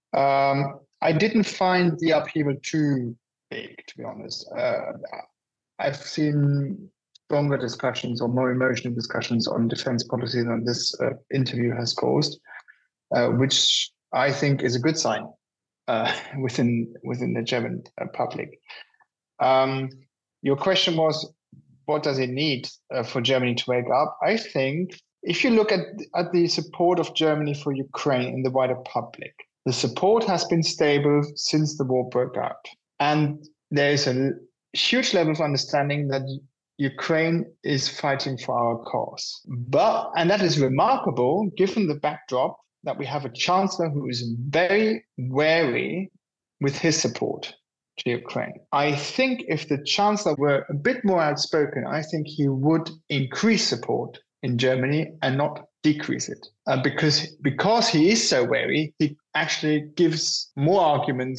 Um, I didn't find the upheaval too big, to be honest. Uh, I've seen stronger discussions or more emotional discussions on defense policy than this uh, interview has caused. Uh, which I think is a good sign uh, within within the German uh, public. Um, your question was, what does it need uh, for Germany to wake up? I think if you look at, at the support of Germany for Ukraine in the wider public, the support has been stable since the war broke out. And there is a huge level of understanding that Ukraine is fighting for our cause. But, and that is remarkable given the backdrop that we have a chancellor who is very wary with his support to Ukraine. I think if the chancellor were a bit more outspoken, I think he would increase support in Germany and not decrease it. Uh, because, because he is so wary, he actually gives more arguments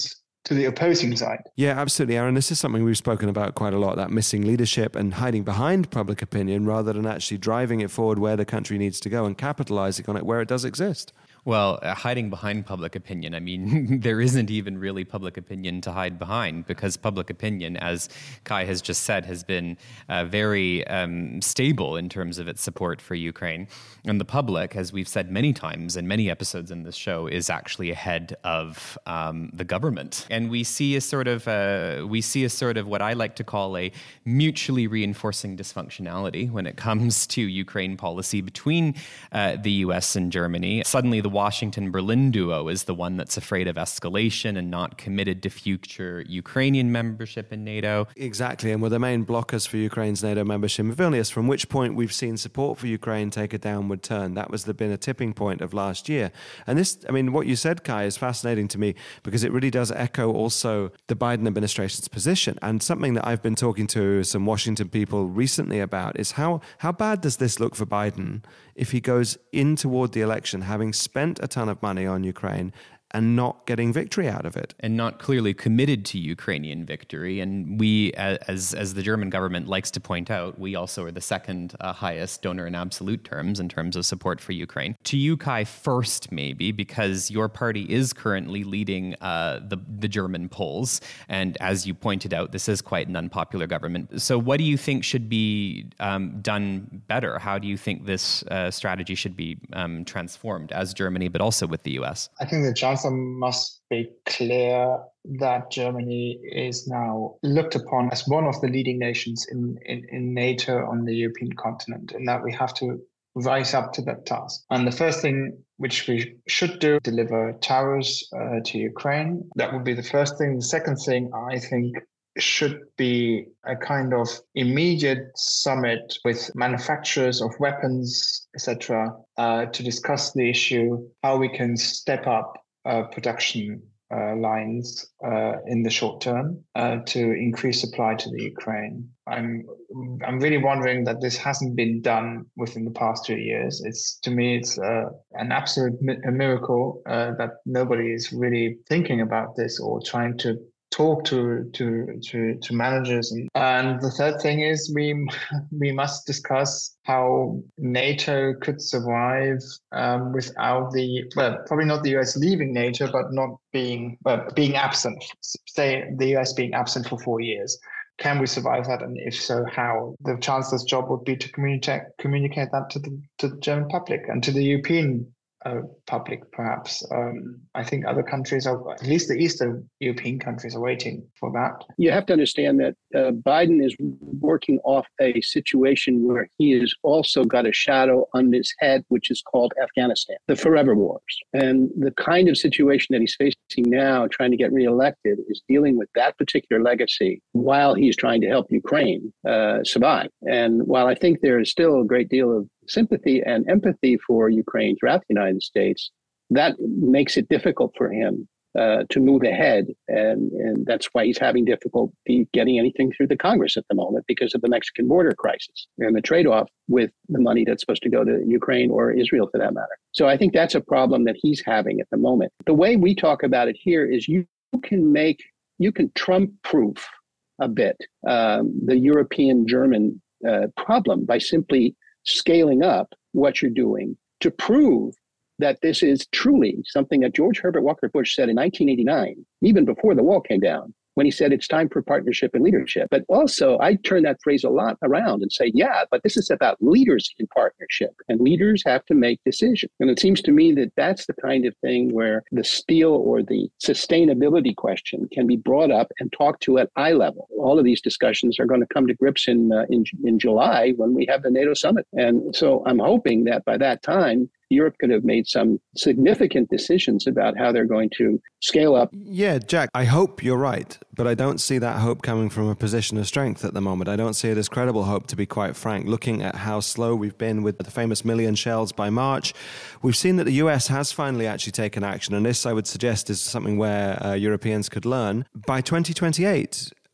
to the opposing side. Yeah, absolutely, Aaron. This is something we've spoken about quite a lot, that missing leadership and hiding behind public opinion rather than actually driving it forward where the country needs to go and capitalizing on it where it does exist. Well, uh, hiding behind public opinion, I mean, there isn't even really public opinion to hide behind, because public opinion, as Kai has just said, has been uh, very um, stable in terms of its support for Ukraine. And the public, as we've said many times in many episodes in this show, is actually ahead of um, the government. And we see a sort of, uh, we see a sort of what I like to call a mutually reinforcing dysfunctionality when it comes to Ukraine policy between uh, the U S and Germany. Suddenly, the Washington-Berlin duo is the one that's afraid of escalation and not committed to future Ukrainian membership in NATO. Exactly, and were the main blockers for Ukraine's NATO membership in Vilnius, from which point we've seen support for Ukraine take a downward turn. That was the, been a tipping point of last year. And this, I mean, what you said, Kai, is fascinating to me because it really does echo also the Biden administration's position. And something that I've been talking to some Washington people recently about is how, how bad does this look for Biden if he goes in toward the election having spent a ton of money on Ukraine and not getting victory out of it. And not clearly committed to Ukrainian victory. And we, as as the German government likes to point out, we also are the second uh, highest donor in absolute terms in terms of support for Ukraine. To you, Kai, first maybe, because your party is currently leading uh, the, the German polls. And as you pointed out, this is quite an unpopular government. So what do you think should be um, done better? How do you think this uh, strategy should be um, transformed as Germany, but also with the U S? I think the Chancellor must be clear that Germany is now looked upon as one of the leading nations in, in, in NATO on the European continent, and that we have to rise up to that task. And the first thing which we should do, deliver towers uh, to Ukraine. That would be the first thing. The second thing, I think, should be a kind of immediate summit with manufacturers of weapons, et cetera, uh, to discuss the issue, how we can step up Uh, production uh, lines uh, in the short term uh, to increase supply to the Ukraine. I'm I'm really wondering that this hasn't been done within the past two years. It's to me, it's uh, an absolute mi- a miracle uh, that nobody is really thinking about this or trying to talk to to to, to managers. And, and the third thing is we we must discuss how NATO could survive um, without the, well, probably not the U S leaving NATO, but not being, well, being absent, say the U S being absent for four years. Can we survive that? And if so, how? The Chancellor's job would be to communicate communicate that to the, to the German public and to the European Uh, public, perhaps. Um, I think other countries, are, at least the Eastern European countries, are waiting for that. You have to understand that uh, Biden is working off a situation where he has also got a shadow on his head, which is called Afghanistan, the forever wars. And the kind of situation that he's facing now, trying to get reelected, is dealing with that particular legacy while he's trying to help Ukraine uh, survive. And while I think there is still a great deal of sympathy and empathy for Ukraine throughout the United States, that makes it difficult for him uh, to move ahead. And, and that's why he's having difficulty getting anything through the Congress at the moment because of the Mexican border crisis and the trade-off with the money that's supposed to go to Ukraine or Israel for that matter. So I think that's a problem that he's having at the moment. The way we talk about it here is you can make, you can Trump-proof a bit um, the European-German uh, problem by simply scaling up what you're doing to prove that this is truly something that George Herbert Walker Bush said in nineteen eighty-nine, even before the wall came down, when he said it's time for partnership and leadership. But also, I turn that phrase a lot around and say, yeah, but this is about leaders in partnership, and leaders have to make decisions. And it seems to me that that's the kind of thing where the steel or the sustainability question can be brought up and talked to at eye level. All of these discussions are going to come to grips in uh, in, in July when we have the NATO summit. And so I'm hoping that by that time, Europe could have made some significant decisions about how they're going to scale up. Yeah, Jack, I hope you're right, but I don't see that hope coming from a position of strength at the moment. I don't see it as credible hope, to be quite frank. Looking at how slow we've been with the famous million shells by March, we've seen that the U S has finally actually taken action, and this, I would suggest, is something where uh, Europeans could learn. By twenty twenty-eight,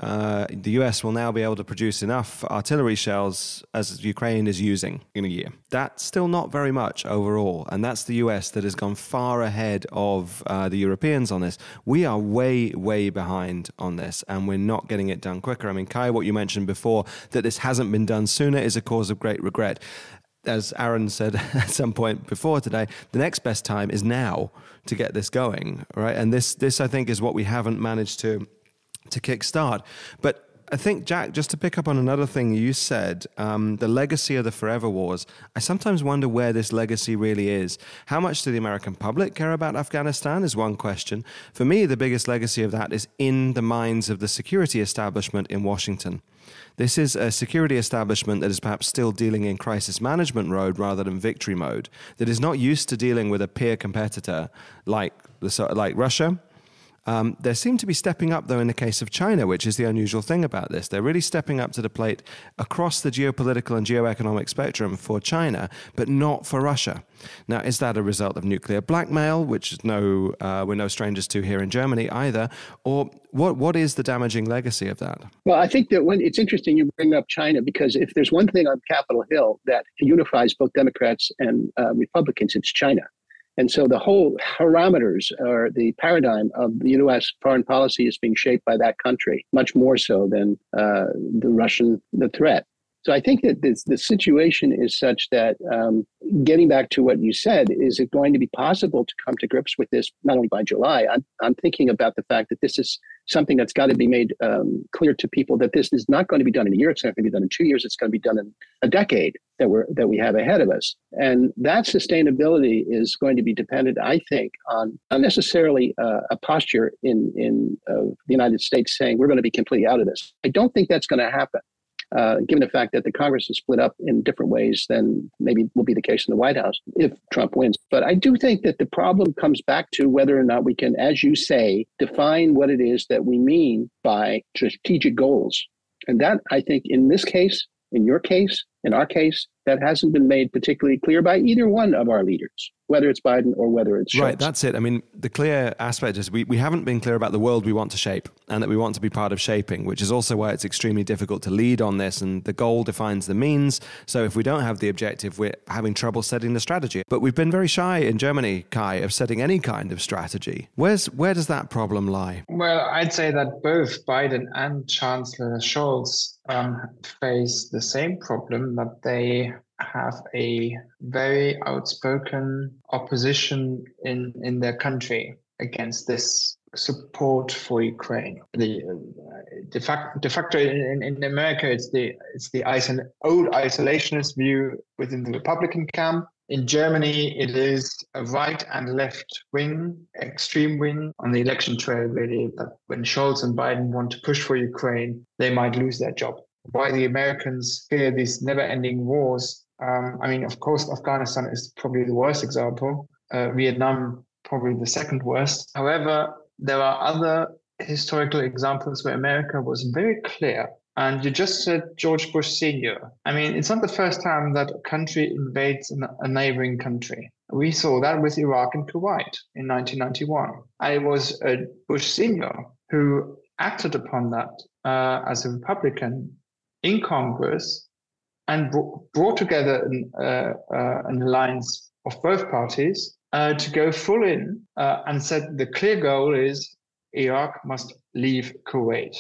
uh, the U S will now be able to produce enough artillery shells as Ukraine is using in a year. That's still not very much overall, and that's the U S that has gone far ahead of uh, the Europeans on this. We are way, way behind on this, and we're not getting it done quicker. I mean, Kai, what you mentioned before, that this hasn't been done sooner is a cause of great regret. As Aaron said at some point before today, the next best time is now to get this going, right? And this, this I think, is what we haven't managed to to kickstart. But I think, Jack, just to pick up on another thing you said, um, the legacy of the forever wars, I sometimes wonder where this legacy really is. How much do the American public care about Afghanistan is one question. For me, the biggest legacy of that is in the minds of the security establishment in Washington. This is a security establishment that is perhaps still dealing in crisis management mode rather than victory mode, that is not used to dealing with a peer competitor like, the, like Russia. Um, they seem to be stepping up, though, in the case of China, which is the unusual thing about this. They're really stepping up to the plate across the geopolitical and geoeconomic spectrum for China, but not for Russia. Now, is that a result of nuclear blackmail, which is no, uh, we're no strangers to here in Germany either, or what? what is the damaging legacy of that? Well, I think that when it's interesting you bring up China, because if there's one thing on Capitol Hill that unifies both Democrats and uh, Republicans, it's China. And so the whole parameters or the paradigm of the U S foreign policy is being shaped by that country, much more so than uh, the Russian, the threat. So I think that this, the situation is such that, um, getting back to what you said, is it going to be possible to come to grips with this not only by July? I'm, I'm thinking about the fact that this is something that's got to be made um, clear to people, that this is not going to be done in a year. It's not going to be done in two years. It's going to be done in a decade that we're that we have ahead of us. And that sustainability is going to be dependent, I think, on not necessarily uh, a posture in, in uh, the United States saying we're going to be completely out of this. I don't think that's going to happen. Uh, given the fact that the Congress is split up in different ways than maybe will be the case in the White House if Trump wins. But I do think that the problem comes back to whether or not we can, as you say, define what it is that we mean by strategic goals. And that, I think, in this case, in your case, in our case, that hasn't been made particularly clear by either one of our leaders, whether it's Biden or whether it's Scholz. Right, that's it. I mean, the clear aspect is we, we haven't been clear about the world we want to shape and that we want to be part of shaping, which is also why it's extremely difficult to lead on this. And the goal defines the means. So if we don't have the objective, we're having trouble setting the strategy. But we've been very shy in Germany, Kai, of setting any kind of strategy. Where's Where does that problem lie? Well, I'd say that both Biden and Chancellor Scholz um, face the same problem, that they have a very outspoken opposition in, in their country against this support for Ukraine. The uh, de facto, de facto in, in America, it's the it's the isol- old isolationist view within the Republican camp. In Germany, it is a right and left wing, extreme wing on the election trail, really, that when Scholz and Biden want to push for Ukraine, they might lose their job. Why the Americans fear these never-ending wars. Um, I mean, of course, Afghanistan is probably the worst example. Uh, Vietnam, probably the second worst. However, there are other historical examples where America was very clear. And you just said George Bush Senior I mean, it's not the first time that a country invades a neighboring country. We saw that with Iraq and Kuwait in nineteen ninety-one. And it was uh, Bush Senior who acted upon that uh, as a Republican in Congress and brought together an, uh, uh, an alliance of both parties uh, to go full in uh, and said the clear goal is Iraq must leave Kuwait.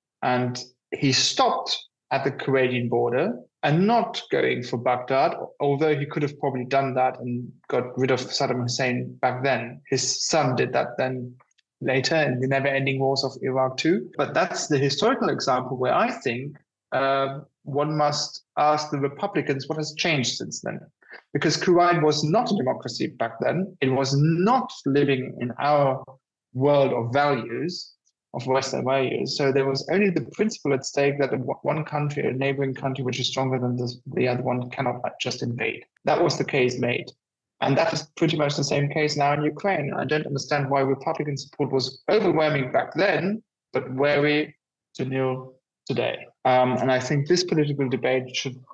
And he stopped at the Kuwaiti border and not going for Baghdad, although he could have probably done that and got rid of Saddam Hussein back then. His son did that then later in the never-ending wars of Iraq too. But that's the historical example where I think uh, one must ask the Republicans what has changed since then. Because Kuwait was not a democracy back then. It was not living in our world of values, of Western values. So there was only the principle at stake that one country, a neighboring country, which is stronger than the, the other one, cannot just invade. That was the case made. And that is pretty much the same case now in Ukraine. I don't understand why Republican support was overwhelming back then, but very to nil today. Um, and I think this political debate should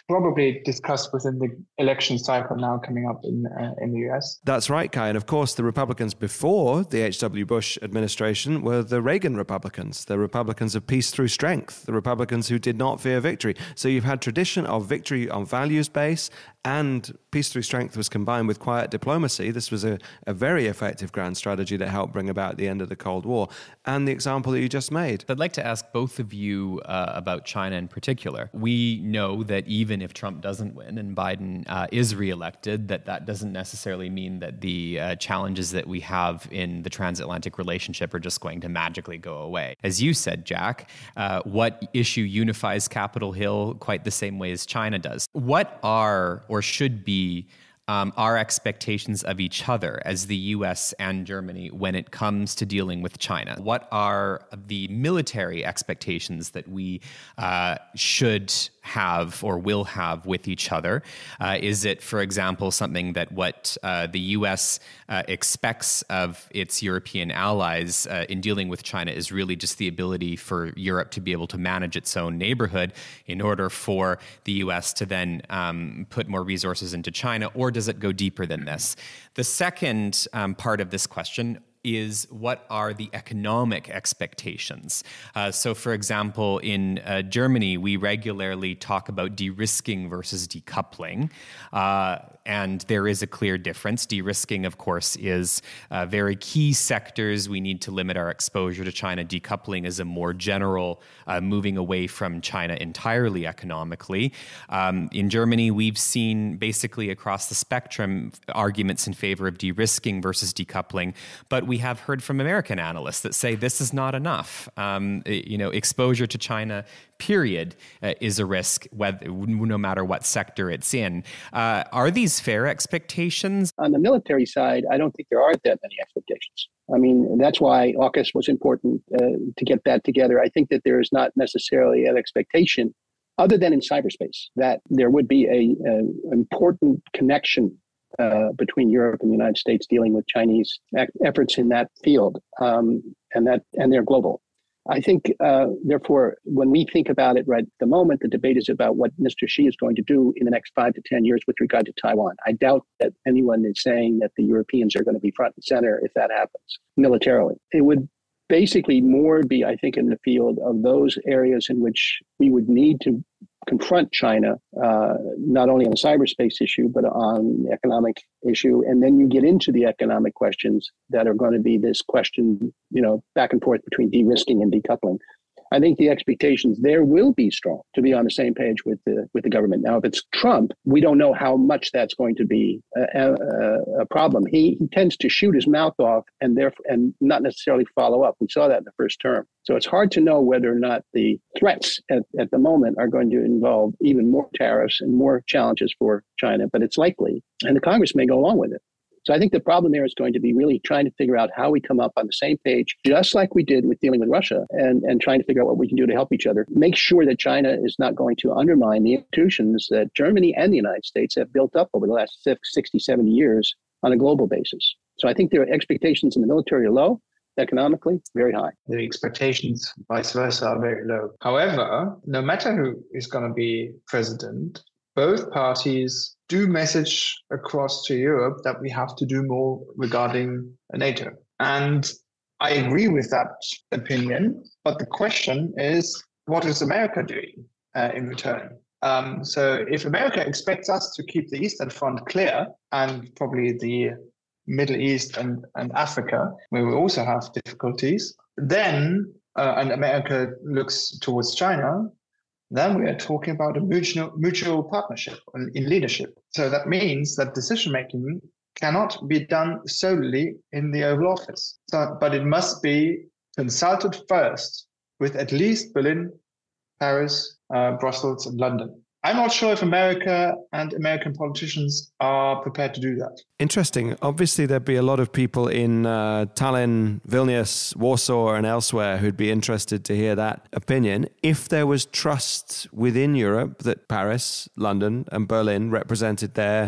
probably discussed within the election cycle now coming up in uh, in the U S. That's right, Kai. And of course, the Republicans before the H W Bush administration were the Reagan Republicans, the Republicans of peace through strength, the Republicans who did not fear victory. So you've had tradition of victory on values base, and peace through strength was combined with quiet diplomacy. This was a, a very effective grand strategy that helped bring about the end of the Cold War. And the example that you just made. I'd like to ask both of you uh, about China in particular. We know that even if Trump doesn't win and Biden uh, is reelected, that that doesn't necessarily mean that the uh, challenges that we have in the transatlantic relationship are just going to magically go away. As you said, Jack, uh, what issue unifies Capitol Hill quite the same way as China does? What are or should be Um, our expectations of each other as the U S and Germany when it comes to dealing with China? What are the military expectations that we uh, should have or will have with each other? Uh, is it, for example, something that what uh, the U S uh, expects of its European allies uh, in dealing with China is really just the ability for Europe to be able to manage its own neighborhood in order for the U S to then um, put more resources into China? Or does it go deeper than this? The second um, part of this question is, what are the economic expectations? Uh, so, for example, in uh, Germany, we regularly talk about de-risking versus decoupling. Uh, and there is a clear difference. De-risking, of course, is uh, very key sectors. We need to limit our exposure to China. Decoupling is a more general uh, moving away from China entirely economically. Um, in Germany, we've seen basically across the spectrum arguments in favor of de-risking versus decoupling, but we have heard from American analysts that say this is not enough. Um, you know, exposure to China, period, uh, is a risk, whether, no matter what sector it's in. Uh, are these fair expectations? On the military side, I don't think there are that many expectations. I mean, that's why AUKUS was important uh, to get that together. I think that there is not necessarily an expectation, other than in cyberspace, that there would be a, a important connection Uh, between Europe and the United States dealing with Chinese ac- efforts in that field, um, and that and they're global. I think, uh, therefore, when we think about it right at the moment, the debate is about what Mister Xi is going to do in the next five to ten years with regard to Taiwan. I doubt that anyone is saying that the Europeans are going to be front and center if that happens militarily. It would basically more be, I think, in the field of those areas in which we would need to confront China, uh, not only on the cyberspace issue, but on the economic issue. And then you get into the economic questions that are going to be this question, you know, back and forth between de-risking and decoupling. I think the expectations there will be strong to be on the same page with the with the government. Now, if it's Trump, we don't know how much that's going to be a, a, a problem. He, he tends to shoot his mouth off and therefore and not necessarily follow up. We saw that in the first term. So it's hard to know whether or not the threats at, at the moment are going to involve even more tariffs and more challenges for China, but it's likely. And the Congress may go along with it. So I think the problem there is going to be really trying to figure out how we come up on the same page, just like we did with dealing with Russia, and, and trying to figure out what we can do to help each other. Make sure that China is not going to undermine the institutions that Germany and the United States have built up over the last sixty, seventy years on a global basis. So I think their expectations in the military are low. Economically, very high. The expectations, vice versa, are very low. However, no matter who is going to be president, both parties do message across to Europe that we have to do more regarding NATO. And I agree with that opinion. But the question is, what is America doing uh, in return? Um, so if America expects us to keep the Eastern Front clear, and probably the Middle East and, and Africa, where we also have difficulties, then, uh, and America looks towards China, then we are talking about a mutual, mutual partnership in, in leadership. So that means that decision-making cannot be done solely in the Oval Office, so, but it must be consulted first with at least Berlin, Paris, uh, Brussels, and London. I'm not sure if America and American politicians are prepared to do that. Interesting. Obviously, there'd be a lot of people in uh, Tallinn, Vilnius, Warsaw, and elsewhere who'd be interested to hear that opinion. If there was trust within Europe that Paris, London, and Berlin represented their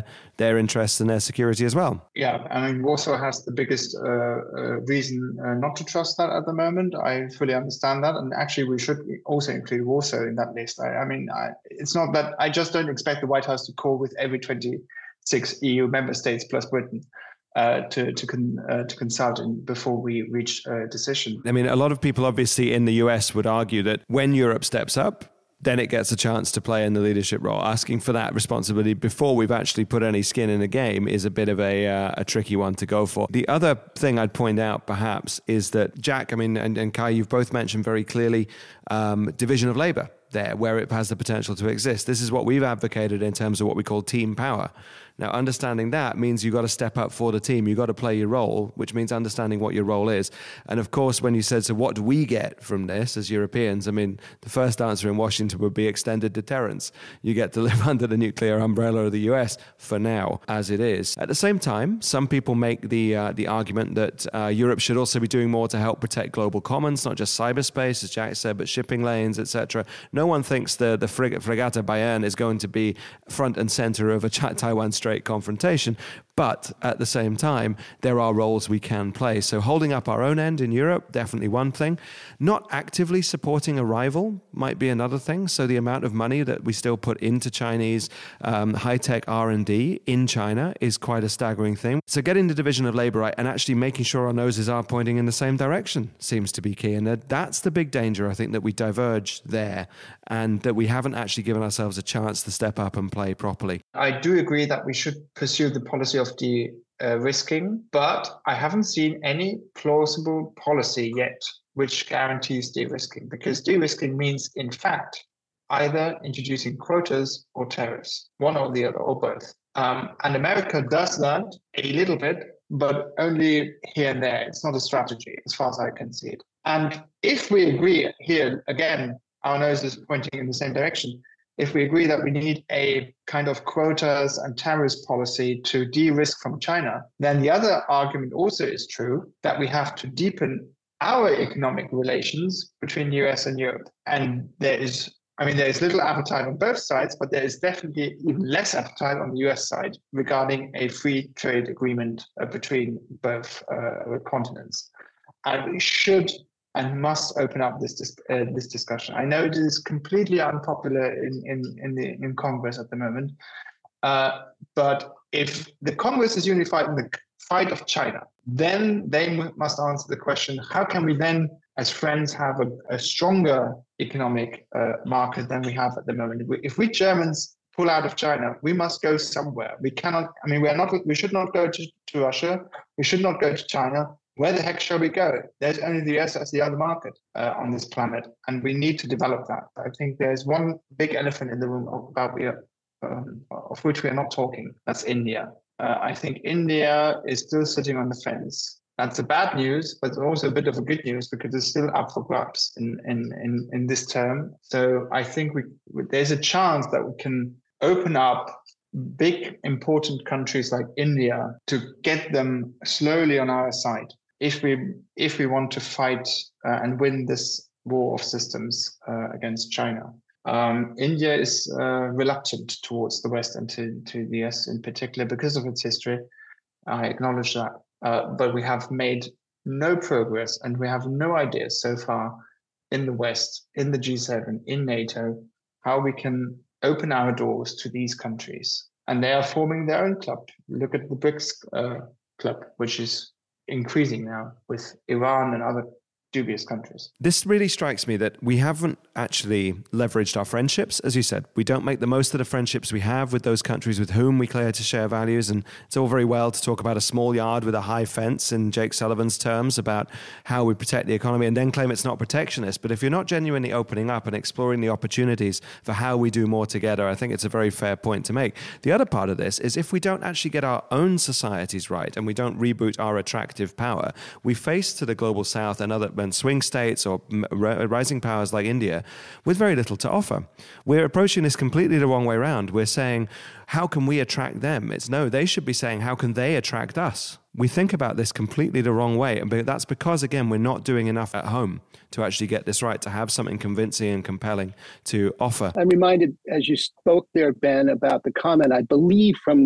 their interests and their security as well. Yeah, I mean, Warsaw has the biggest uh, uh, reason uh, not to trust that at the moment. I fully understand that. And actually, we should also include Warsaw in that list. I, I mean, I, it's not that I just don't expect the White House to call with every twenty-six E U member states plus Britain. Uh, to to, con, uh, to consult in before we reach a decision. I mean, a lot of people obviously in the U S would argue that when Europe steps up, then it gets a chance to play in the leadership role. Asking for that responsibility before we've actually put any skin in the game is a bit of a uh, a tricky one to go for. The other thing I'd point out perhaps is that Jack, I mean, and, and Kai, you've both mentioned very clearly um, division of labor there, where it has the potential to exist. This is what we've advocated in terms of what we call team power. Now, understanding that means you've got to step up for the team. You've got to play your role, which means understanding what your role is. And of course, when you said, so what do we get from this as Europeans? I mean, the first answer in Washington would be extended deterrence. You get to live under the nuclear umbrella of the U S for now, as it is. At the same time, some people make the uh, the argument that uh, Europe should also be doing more to help protect global commons, not just cyberspace, as Jack said, but shipping lanes, et cetera. No one thinks the, the frigate, Fregata Bayern is going to be front and center of a Taiwan Strait confrontation, but at the same time, there are roles we can play. So holding up our own end in Europe, definitely one thing. Not actively supporting a rival might be another thing. So the amount of money that we still put into Chinese um, high-tech R and D in China is quite a staggering thing. So getting the division of labor right and actually making sure our noses are pointing in the same direction seems to be key. And that's the big danger, I think, that we diverge there and that we haven't actually given ourselves a chance to step up and play properly. I do agree that we should pursue the policy of de-risking, but I haven't seen any plausible policy yet which guarantees de-risking, because de-risking means, in fact, either introducing quotas or tariffs, one or the other, or both. Um, and America does that a little bit, but only here and there. It's not a strategy, as far as I can see it. And if we agree here, again, our nose is pointing in the same direction, if we agree that we need a kind of quotas and tariffs policy to de-risk from China, then the other argument also is true, that we have to deepen our economic relations between the U S and Europe. And there is, I mean, there is little appetite on both sides, but there is definitely even less appetite on the U S side regarding a free trade agreement uh, between both uh, continents. And we should and must open up this dis- uh, this discussion. I know it is completely unpopular in in in, the, in Congress at the moment, uh, but if the Congress is unified in the fight of China, then they m- must answer the question: how can we then, as friends, have a, a stronger economic uh, market than we have at the moment? If we Germans pull out of China, we must go somewhere. We cannot. I mean, we are not. We should not go to, to Russia. We should not go to China. Where the heck shall we go? There's only the U S as the other market uh, on this planet, and we need to develop that. I think there's one big elephant in the room about we are, um, of which we are not talking. That's India. Uh, I think India is still sitting on the fence. That's the bad news, but also a bit of a good news because it's still up for grabs in in in, in this term. So I think we there's a chance that we can open up big important countries like India to get them slowly on our side. If we if we want to fight uh, and win this war of systems uh, against China, um, India is uh, reluctant towards the West and to, to the U S in particular because of its history. I acknowledge that, uh, but we have made no progress and we have no idea so far in the West, in the G seven, in NATO, how we can open our doors to these countries. And they are forming their own club. Look at the BRICS uh, club, which is increasing now with Iran and other dubious countries. This really strikes me that we haven't actually leveraged our friendships. As you said, we don't make the most of the friendships we have with those countries with whom we clear to share values. And it's all very well to talk about a small yard with a high fence in Jake Sullivan's terms about how we protect the economy and then claim it's not protectionist. But if you're not genuinely opening up and exploring the opportunities for how we do more together, I think it's a very fair point to make. The other part of this is if we don't actually get our own societies right and we don't reboot our attractive power, we face to the global south and other and swing states or rising powers like India with very little to offer. We're approaching this completely the wrong way around. We're saying, how can we attract them? It's no, they should be saying, how can they attract us? We think about this completely the wrong way. And that's because, again, we're not doing enough at home to actually get this right, to have something convincing and compelling to offer. I'm reminded, as you spoke there, Ben, about the comment, I believe, from the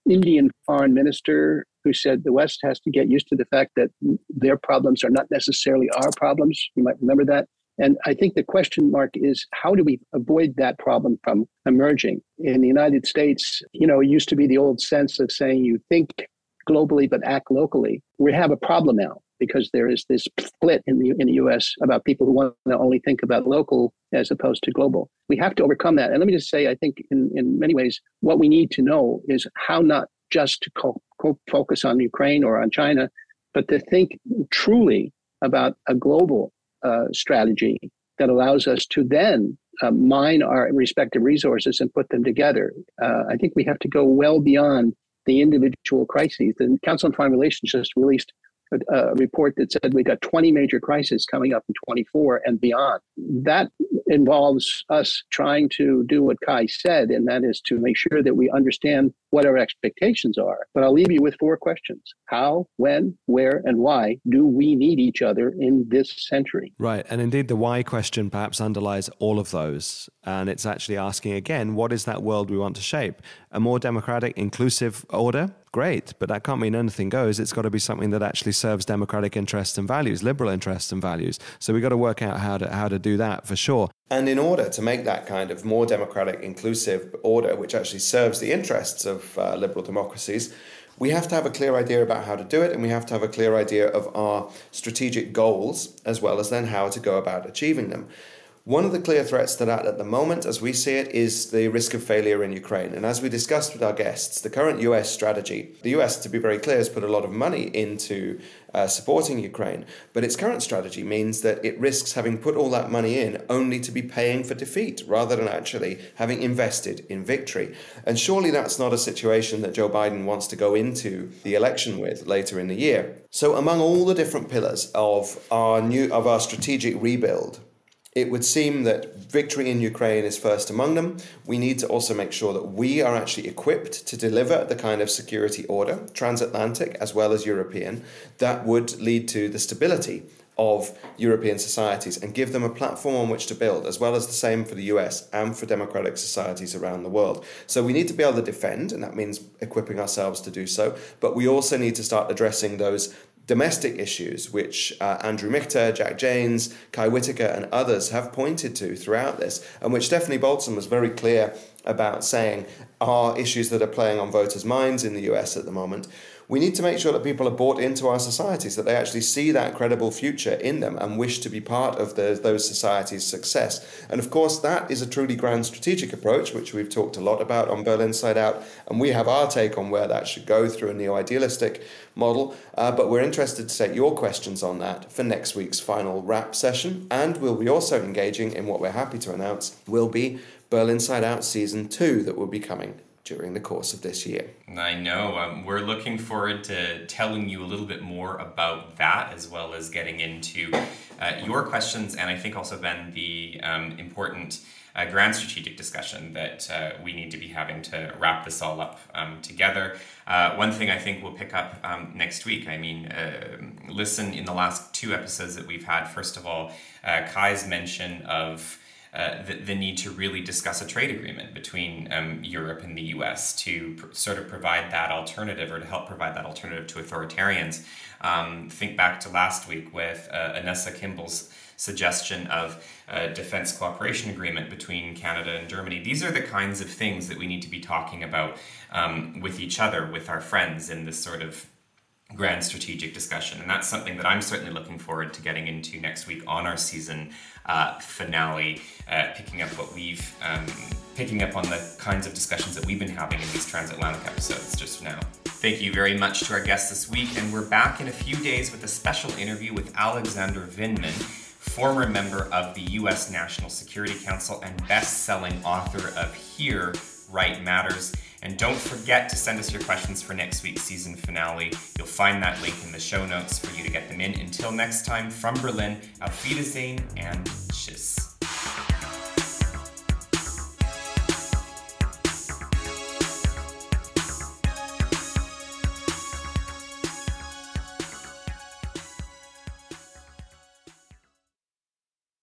Indian foreign minister who said the West has to get used to the fact that their problems are not necessarily our problems. You might remember that. And I think the question mark is, how do we avoid that problem from emerging? In the United States, you know, it used to be the old sense of saying you think globally but act locally. We have a problem now because there is this split in the in the U S about people who want to only think about local as opposed to global. We have to overcome that. And let me just say, I think in, in many ways, what we need to know is how not just to co- co- focus on Ukraine or on China, but to think truly about a global uh, strategy that allows us to then uh, mine our respective resources and put them together. Uh, I think we have to go well beyond the individual crises. The Council on Foreign Relations just released a, a report that said we got twenty major crises coming up in twenty-four and beyond. That involves us trying to do what Kai said, and that is to make sure that we understand what our expectations are. But I'll leave you with four questions. How, when, where, and why do we need each other in this century? Right. And indeed, the why question perhaps underlies all of those. And it's actually asking again, what is that world we want to shape? A more democratic, inclusive order? Great. But that can't mean anything goes. It's got to be something that actually serves democratic interests and values, liberal interests and values. So we've got to work out how to how to do that for sure. And in order to make that kind of more democratic, inclusive order, which actually serves the interests of uh, liberal democracies, we have to have a clear idea about how to do it, and we have to have a clear idea of our strategic goals, as well as then how to go about achieving them. One of the clear threats to that at the moment, as we see it, is the risk of failure in Ukraine. And as we discussed with our guests, the current U S strategy, the U S, to be very clear, has put a lot of money into uh, supporting Ukraine. But its current strategy means that it risks having put all that money in only to be paying for defeat, rather than actually having invested in victory. And surely that's not a situation that Joe Biden wants to go into the election with later in the year. So among all the different pillars of our new of our strategic rebuild, it would seem that victory in Ukraine is first among them. We need to also make sure that we are actually equipped to deliver the kind of security order, transatlantic as well as European, that would lead to the stability of European societies and give them a platform on which to build, as well as the same for the U S and for democratic societies around the world. So we need to be able to defend, and that means equipping ourselves to do so, but we also need to start addressing those domestic issues, which uh, Andrew Michter, Jack Janes, Kai Whitaker and others have pointed to throughout this, and which Stephanie Bolton was very clear about saying are issues that are playing on voters' minds in the U S at the moment. We need to make sure that people are bought into our societies, that they actually see that credible future in them and wish to be part of the, those societies' success. And of course, that is a truly grand strategic approach, which we've talked a lot about on Berlin Side Out, and we have our take on where that should go through a neo-idealistic model. Uh, but we're interested to take your questions on that for next week's final wrap session. And we'll be also engaging in what we're happy to announce will be Berlin Side Out Season two that will be coming during the course of this year. I know. Um, we're looking forward to telling you a little bit more about that, as well as getting into uh, your questions, and I think also, Ben, the um, important uh, grand strategic discussion that uh, we need to be having to wrap this all up um, together. Uh, one thing I think we'll pick up um, next week, I mean, uh, listen, in the last two episodes that we've had, first of all, uh, Kai's mention of Uh, the, the need to really discuss a trade agreement between um, Europe and the U S to pr- sort of provide that alternative, or to help provide that alternative to authoritarians. Um, think back to last week with uh, Anessa Kimball's suggestion of a defense cooperation agreement between Canada and Germany. These are the kinds of things that we need to be talking about um, with each other, with our friends, in this sort of grand strategic discussion. And that's something that I'm certainly looking forward to getting into next week on our season uh, finale, uh, picking up what we've, um, picking up on the kinds of discussions that we've been having in these Transatlantic episodes just now. Thank you very much to our guests this week, and we're back in a few days with a special interview with Alexander Vindman, former member of the U S National Security Council and best-selling author of Here, Right Matters. And don't forget to send us your questions for next week's season finale. You'll find that link in the show notes for you to get them in. Until next time, from Berlin, auf Wiedersehen and tschüss.